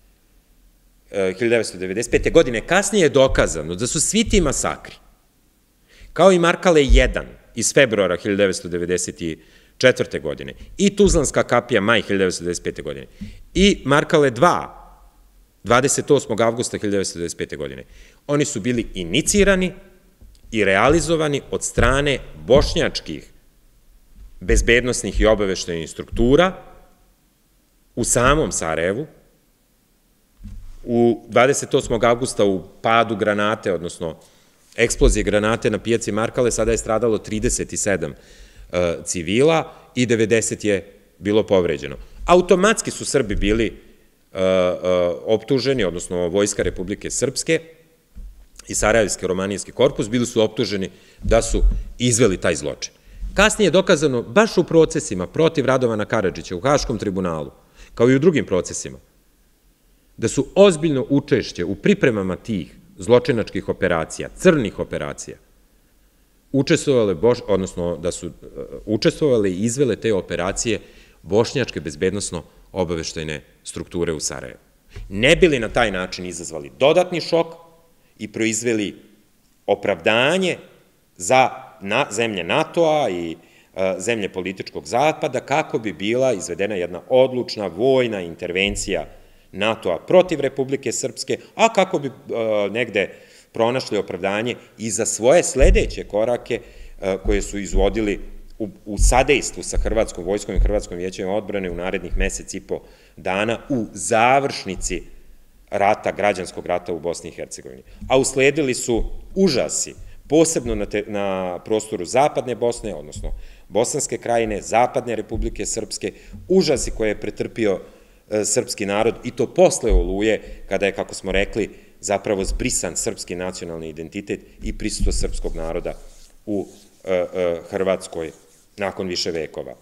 1995. godine, kasnije je dokazano da su svi ti masakri, kao i Markale 1 iz februara 1994. godine, i Tuzlanska kapija maj 1995. godine, i Markale 2 28. avgusta 1995. godine, oni su bili inicirani i realizovani od strane bošnjačkih bezbednosnih i obaveštajnih struktura u samom Sarajevu. U 28. avgusta u padu granate, odnosno eksplozije granate na pijaci Markale, sada je stradalo 37 civila i 90 je bilo povređeno. Automatski su Srbi bili optuženi, odnosno Vojska Republike Srpske i Sarajevski romanijski korpus, bili su optuženi da su izveli taj zločin. Kasnije je dokazano, baš u procesima protiv Radovana Karadžića u Haškom tribunalu, kao i u drugim procesima, da su ozbiljno učešće u pripremama tih zločinačkih operacija, crnih operacija, učestvovale, odnosno da su učestvovale i izvele te operacije bošnjačke bezbednosno-obaveštajne strukture u Sarajevu. Ne bili na taj način izazvali dodatni šok i proizveli opravdanje za zemlje NATO-a i zemlje političkog zapada, kako bi bila izvedena jedna odlučna vojna intervencija NATO-a protiv Republike Srpske, a kako bi negde pronašli opravdanje i za svoje sledeće korake koje su izvodili u sadejstvu sa Hrvatskom vojskom i Hrvatskom vijećem odbrane u narednih mesec i po dana u završnici rata, građanskog rata u Bosni i Hercegovini. A usledili su užasi, posebno na prostoru Zapadne Bosne, odnosno Bosanske krajine, Zapadne Republike Srpske, užasi koje je pretrpio srpski narod, i to posle Oluje, kada je, kako smo rekli, zapravo zbrisan srpski nacionalni identitet i prisustvo srpskog naroda u Hrvatskoj nakon više vekova.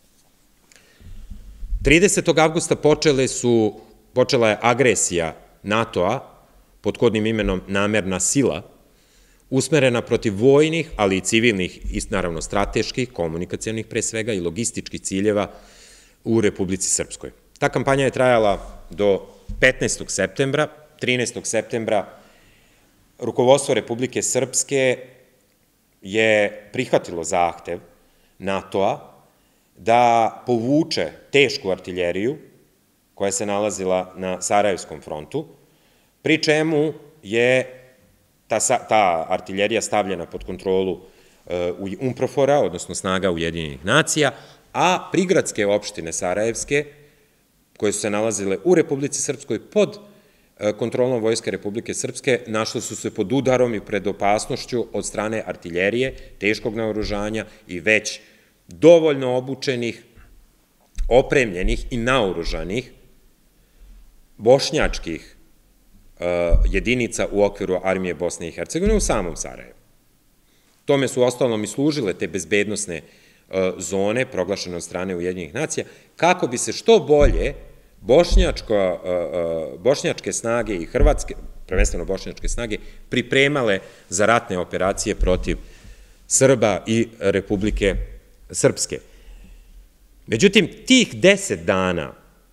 30. avgusta počela je agresija NATO-a pod kodnim imenom Namerna sila, usmerena protiv vojnih, ali i civilnih i naravno strateških, komunikacijonih pre svega i logističkih ciljeva u Republici Srpskoj. Ta kampanja je trajala do 15. septembra. 13. septembra rukovodstvo Republike Srpske je prihvatilo zahtev NATO-a da povuče tešku artiljeriju koja se nalazila na Sarajevskom frontu, pri čemu je ta artiljerija stavljena pod kontrolu UNPROFOR-a, odnosno snaga Ujedinjenih nacija, a prigradske opštine Sarajevske, koje su se nalazile u Republici Srpskoj pod kontrolom Vojske Republike Srpske, našle su se pod udarom i pred opasnošću od strane artiljerije, teškog naoružanja i već dovoljno obučenih, opremljenih i naoružanih bošnjačkih jedinica u okviru armije Bosne i Hercegovine u samom Sarajevu. Tome su ostalom i služile te bezbednosne zone proglašene od strane Ujedinjenih nacija, kako bi se što bolje bošnjačke snage i prvenstveno bošnjačke snage, pripremale za ratne operacije protiv Srba i Republike Srpske. Međutim, tih 10 dana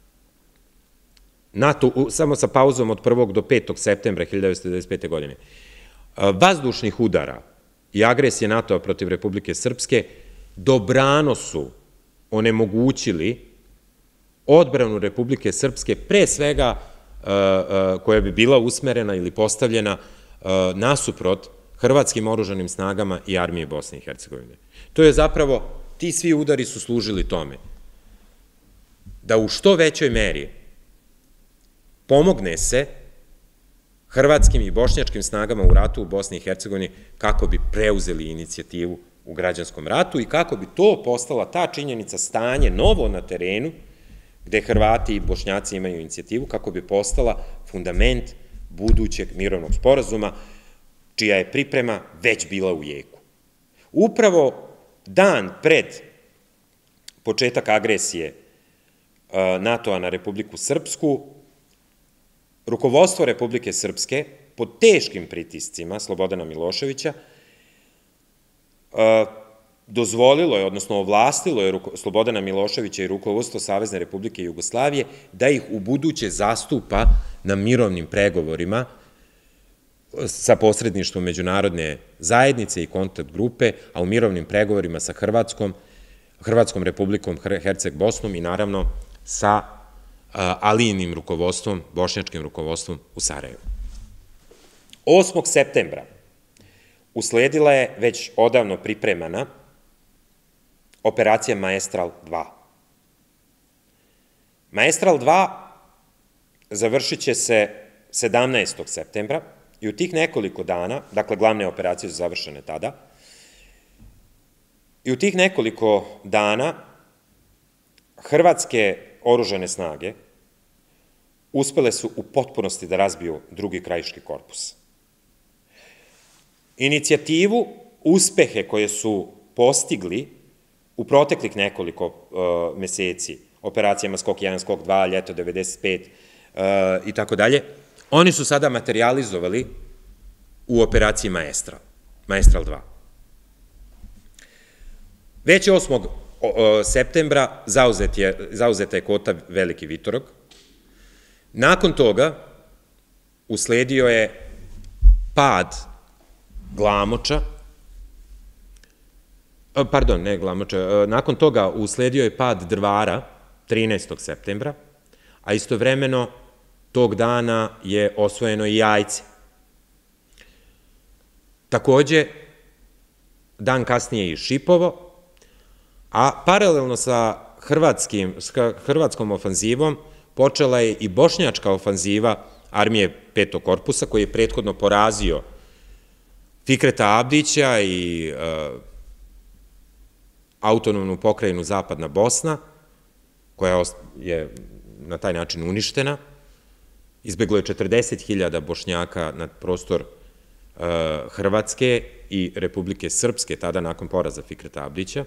NATO, samo sa pauzom od 1. do 5. septembra 1995. godine, vazdušnih udara i agresije NATO-a protiv Republike Srpske dobrano su onemogućili odbranu Republike Srpske, pre svega koja bi bila usmerena ili postavljena nasuprot hrvatskim oružanim snagama i armije Bosne i Hercegovine. To je zapravo, ti svi udari su služili tome da u što većoj meri pomogne se hrvatskim i bošnjačkim snagama u ratu u Bosni i Hercegovini kako bi preuzeli inicijativu u građanskom ratu i kako bi to postala ta činjenica, stanje novo na terenu, gde Hrvati i Bošnjaci imaju inicijativu, kako bi postala fundament budućeg mirovnog sporazuma, čija je priprema već bila u jeku. Upravo dan pred početak agresije NATO-a na Republiku Srpsku, rukovodstvo Republike Srpske, pod teškim pritiscima Slobodana Miloševića, dozvolilo je, odnosno ovlastilo je Slobodana Miloševića i rukovodstvo Savezne Republike Jugoslavije da ih u buduće zastupa na mirovnim pregovorima sa posredništvom međunarodne zajednice i kontakt grupe, a u mirovnim pregovorima sa Hrvatskom Republikom Herceg Bosnom i naravno sa Alijinim rukovodstvom, bošnjačkim rukovodstvom u Sarajevu. 8. septembra usledila je već odavno pripremana operacija Maestral 2. Maestral 2 završit će se 17. septembra i u tih nekoliko dana, dakle glavne operacije su završene tada, i u tih nekoliko dana hrvatske oružane snage uspele su u potpunosti da razbiju drugi krajiški korpus. Inicijativu, uspehe koje su postigli u proteklih nekoliko meseci, operacijama Skok 1, Skok 2, Ljeto 95 i tako dalje, oni su sada materializovali u operaciji Maestral 2. Već 8. septembra zauzeta je kota Veliki Vitorog. Nakon toga usledio je pad Glamoča, pardon, ne Glamoča, nakon toga usledio je pad Drvara 13. septembra, a istovremeno tog dana je osvojeno i Jajce. Takođe, dan kasnije i Šipovo, a paralelno sa hrvatskom ofanzivom počela je i bošnjačka ofanziva armije 5. korpusa, koji je prethodno porazio Fikreta Abdića i autonomnu pokrajinu Zapadna Bosna, koja je na taj način uništena. Izbeglo je 40.000 Bošnjaka na prostor Hrvatske i Republike Srpske, tada nakon poraza Fikreta Abdića.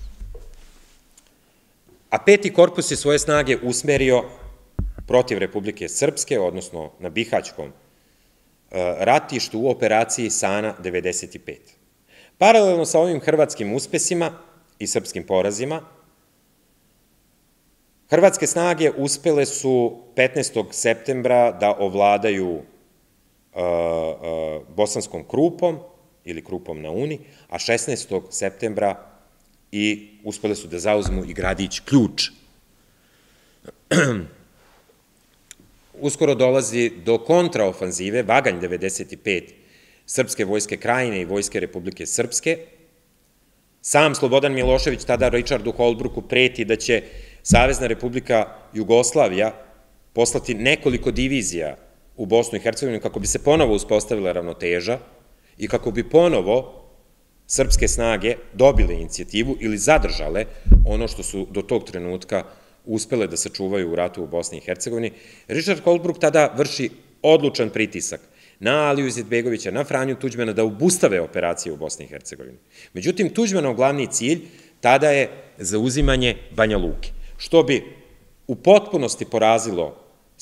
A 5. korpus je svoje snage usmerio protiv Republike Srpske, odnosno na Bihaćkom ratištu u operaciji Sana 95. Paralelno sa ovim hrvatskim uspesima i srpskim porazima, hrvatske snage uspele su 15. septembra da ovladaju Bosanskom Krupom ili Krupom na Uni, a 16. septembra i uspele su da zauzmu i gradić Ključ. Uskoro dolazi do kontraofanzive, Vaganj 95, Srpske vojske Krajine i Vojske Republike Srpske. Sam Slobodan Milošević, tada Richardu Holbrooku, preti da će Savezna Republika Jugoslavija poslati nekoliko divizija u Bosnu i Hercegovinu kako bi se ponovo uspostavila ravnoteža i kako bi ponovo srpske snage dobile inicijativu ili zadržale ono što su do tog trenutka uspele da sačuvaju u ratu u Bosni i Hercegovini. Richard Holbrooke tada vrši odlučan pritisak na Aliju Izetbegovića, na Franju Tuđmana da obustave operacije u Bosni i Hercegovini. Međutim, Tuđmanov glavni cilj tada je zauzimanje Banja Luke, što bi u potpunosti porazilo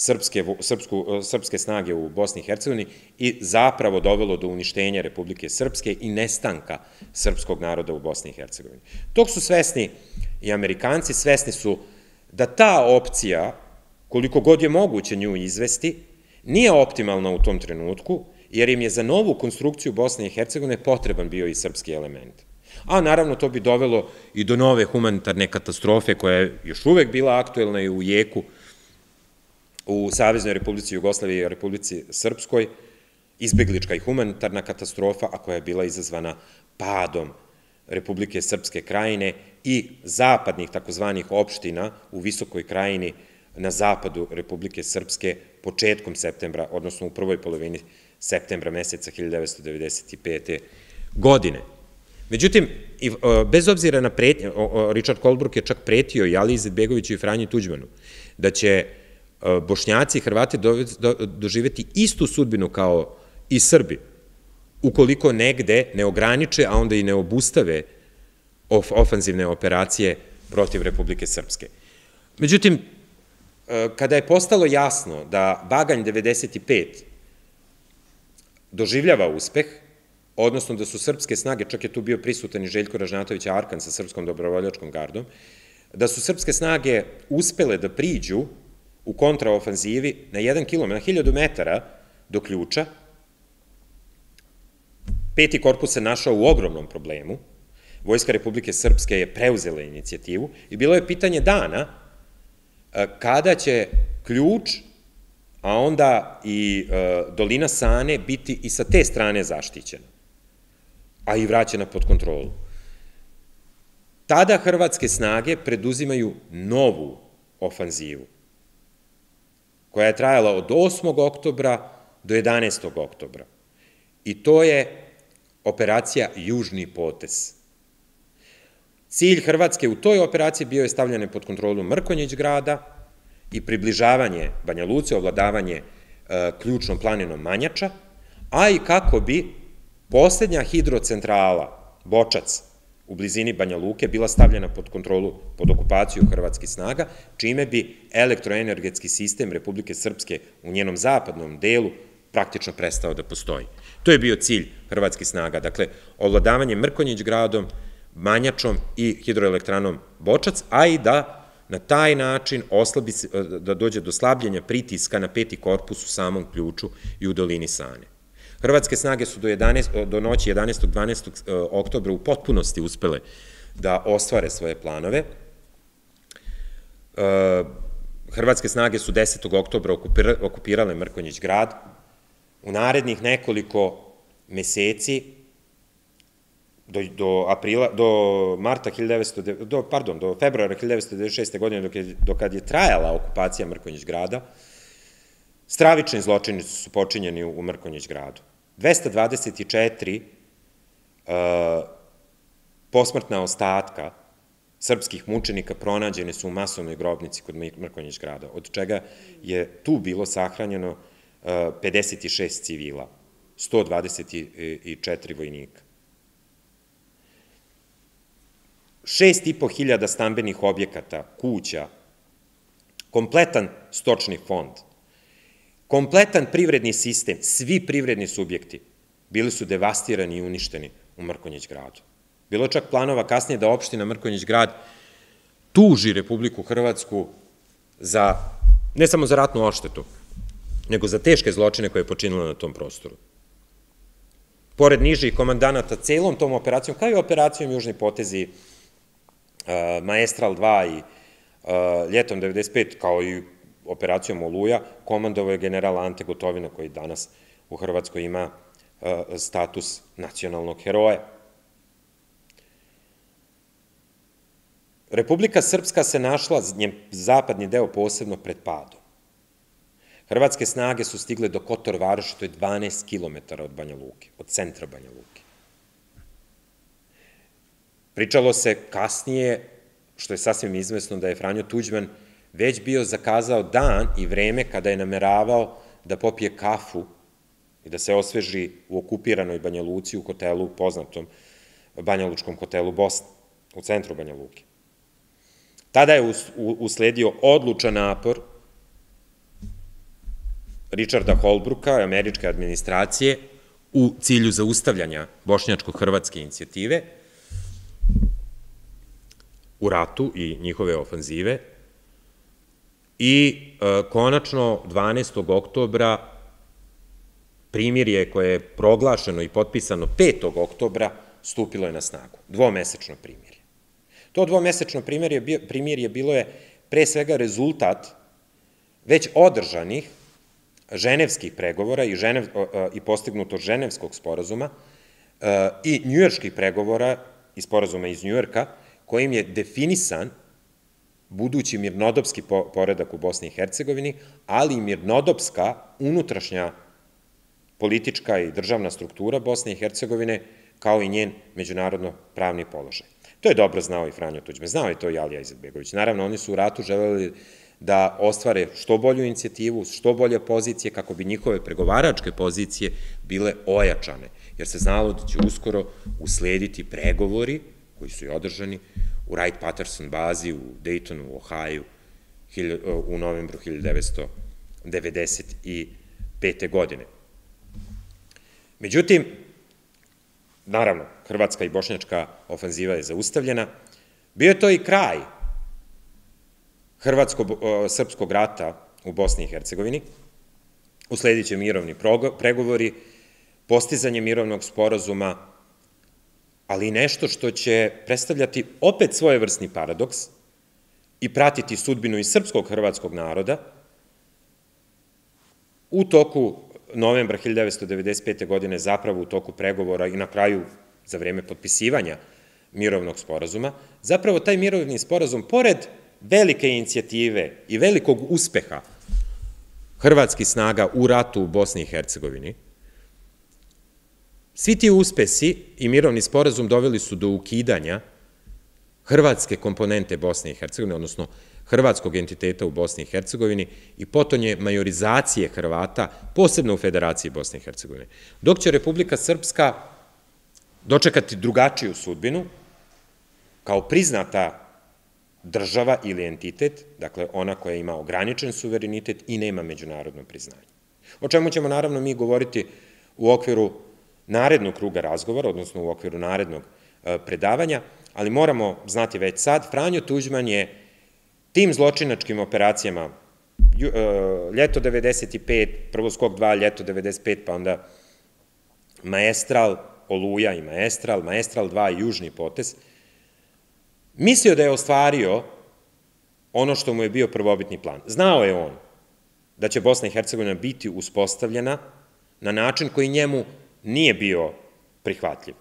srpske snage u Bosni i Hercegovini i zapravo dovelo do uništenja Republike Srpske i nestanka srpskog naroda u Bosni i Hercegovini. Tog su svesni i Amerikanci, svesni su da ta opcija, koliko god je moguće nju izvesti, nije optimalna u tom trenutku, jer im je za novu konstrukciju Bosne i Hercegovine potreban bio i srpski element. A naravno to bi dovelo i do nove humanitarne katastrofe koja je još uvek bila aktuelna i u jeku u Saveznoj Republici Jugoslaviji i Republici Srpskoj, izbeglička i humanitarna katastrofa, a koja je bila izazvana padom Republike Srpske Krajine i zapadnih takozvanih opština u Visokoj Krajini na zapadu Republike Srpske početkom septembra, odnosno u prvoj polovini septembra meseca 1995. godine. Međutim, bez obzira na pretnje, Richard Holbrooke je čak pretio i Aliji Izetbegoviću i Franji Tuđmanu, da će Bošnjaci i Hrvati doživeti istu sudbinu kao i Srbi, ukoliko negde ne ograniče, a onda i ne obustave ofanzivne operacije protiv Republike Srpske. Međutim, kada je postalo jasno da Baganj 95 doživljava uspeh, odnosno da su srpske snage, čak je tu bio prisutan i Željko Ražnatović Arkan sa Srpskom dobrovoljačkom gardom, da su srpske snage uspele da priđu u kontraofanzivi na 1 km, na 1000 metara do Ključa, Peti korpus se našao u ogromnom problemu, Vojska Republike Srpske je preuzela inicijativu i bilo je pitanje dana kada će Ključ, a onda i dolina Sane biti i sa te strane zaštićena, a i vraćena pod kontrolu. Tada hrvatske snage preduzimaju novu ofanzivu, koja je trajala od 8. oktobra do 11. oktobra. I to je operacija Južni potez. Cilj Hrvatske u toj operaciji bio je stavljanje pod kontrolu Mrkonjić grada i približavanje Banja Luci, ovladavanje ključnom planinom Manjača, a i kako bi poslednja hidrocentrala Bočac u blizini Banja Luke bila stavljena pod kontrolu, pod okupaciju hrvatskih snaga, čime bi elektroenergetski sistem Republike Srpske u njenom zapadnom delu praktično prestao da postoji. To je bio cilj hrvatskih snaga, dakle, ovladavanje Mrkonjić gradom, Manjačom i hidroelektranom Bočac, a i da na taj način da dođe do slabljenja pritiska na Peti korpus u samom Ključu i u dolini Sane. Hrvatske snage su do noći 11. 12. oktobra u potpunosti uspele da ostvare svoje planove. Hrvatske snage su 10. oktobra okupirale Mrkonjić grad. U narednih nekoliko meseci, do februara 1996. godine, do kad je trajala okupacija Mrkonjić grada, stravični zločini su počinjeni u Mrkonjić gradu. 224 posmrtna ostatka srpskih mučenika pronađene su u masovnoj grobnici kod Mrkonjić grada, od čega je tu bilo sahranjeno 56 civila, 124 vojnika. 6.500 stambenih objekata, kuća, kompletan stočni fond, kompletan privredni sistem, svi privredni subjekti bili su devastirani i uništeni u Mrkonjić gradu. Bilo je čak planova kasnije da opština Mrkonjić grad tuži Republiku Hrvatsku ne samo za ratnu odštetu, nego za teške zločine koje je počinila na tom prostoru. Pored nižih komandanata celom tom operacijom, kao i operacijom Južni potezi, Maestral 2 i ljetom 95, kao i operacijom Oluja, komandovao je general Ante Gotovina, koji danas u Hrvatskoj ima status nacionalnog heroja. Republika Srpska se našla, njen zapadni deo posebno, pred padom. Hrvatske snage su stigle do Kotor Varoši, to je 12 km od Banja Luke, od centra Banja Luke. Pričalo se kasnije, što je sasvim izvesno, da je Franjo Tuđman već bio zakazao dan i vreme kada je nameravao da popije kafu i da se osveži u okupiranoj Banja Luci u hotelu, poznatom Banjalučkom hotelu Bosna, u centru Banja Luke. Tada je usledio odlučan napor Richarda Holbrooka, američke administracije, u cilju zaustavljanja bošnjačko-hrvatske inicijative u ratu i njihove ofanzive. I konačno 12. oktobra primirje koje je proglašeno i potpisano 5. oktobra stupilo je na snagu. Dvomesečno primirje. To dvomesečno primirje bilo je pre svega rezultat već održanih ženevskih pregovora i postignutog ženevskog sporazuma i njujorških pregovora i sporazuma iz Njujorka, kojim je definisan budući mirnodopski poredak u Bosni i Hercegovini, ali i mirnodopska unutrašnja politička i državna struktura Bosne i Hercegovine, kao i njen međunarodno pravni položaj. To je dobro znao i Franjo Tuđman, znao je to i Alija Izetbegović. Naravno, oni su u ratu želeli da ostvare što bolju inicijativu, što bolje pozicije, kako bi njihove pregovaračke pozicije bile ojačane, jer se znalo da će uskoro uslediti pregovori, koji su i održani, u Wright-Patterson bazi u Daytonu, u Ohio, u novembru 1995. godine. Međutim, naravno, hrvatska i bošnjačka ofanziva je zaustavljena. Bio je to i kraj hrvatsko-srpskog rata u Bosni i Hercegovini, uslediće mirovni pregovori, postizanje mirovnog sporazuma, ali i nešto što će predstavljati opet svojevrsni paradoks i pratiti sudbinu i srpskog-hrvatskog naroda. U toku novembra 1995. godine, zapravo u toku pregovora i na kraju za vreme potpisivanja mirovnog sporazuma, zapravo taj mirovni sporazum, pored velike inicijative i velikog uspeha hrvatskih snaga u ratu u Bosni i Hercegovini, svi ti uspesi i mirovni sporazum doveli su do ukidanja hrvatske komponente Bosne i Hercegovine, odnosno hrvatskog entiteta u Bosni i Hercegovini i potonje majorizacije Hrvata, posebno u Federaciji Bosne i Hercegovine. Dok će Republika Srpska dočekati drugačiju sudbinu, kao priznata država ili entitet, dakle ona koja ima ograničen suverenitet i nema međunarodno priznanje. O čemu ćemo naravno mi govoriti u okviru narednog kruga razgovora, odnosno u okviru narednog predavanja, ali moramo znati već sad, Franjo Tuđman je tim zločinačkim operacijama, ljeto 95, prvo skok 2, ljeto 95, pa onda Maestral, Oluja i Maestral 2 i Južni potez, mislio da je ostvario ono što mu je bio prvobitni plan. Znao je on da će Bosna i Hercegovina biti uspostavljena na način koji njemu nije bio prihvatljiv.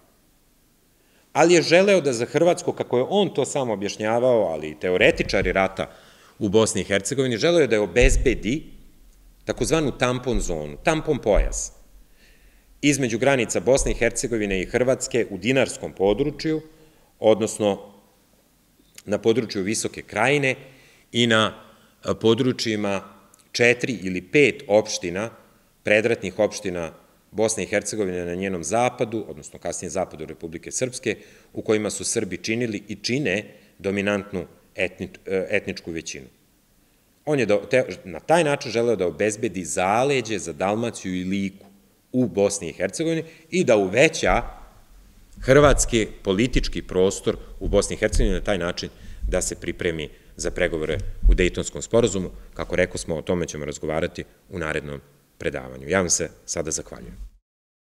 Ali je želeo da za Hrvatsku, kako je on to sam objašnjavao, ali i teoretičari rata u Bosni i Hercegovini, želeo je da je obezbedi takozvanu tampon zonu, tampon pojas, između granica Bosne i Hercegovine i Hrvatske u Dinarskom području, odnosno na području Visoke Krajine i na područjima 4 ili 5 opština, predratnih opština Bosne i Hercegovine na njenom zapadu, odnosno kasnije zapadu Republike Srpske, u kojima su Srbi činili i čine dominantnu etničku većinu. On je na taj način želeo da obezbedi zaleđe za Dalmaciju i Liku u Bosni i Hercegovini i da uveća hrvatski politički prostor u Bosni i Hercegovini na taj način da se pripremi za pregovore u Dejtonskom sporazumu. Kako rekao smo, o tome ćemo razgovarati u narednom predavanju. Ja vam se sada zahvaljujem.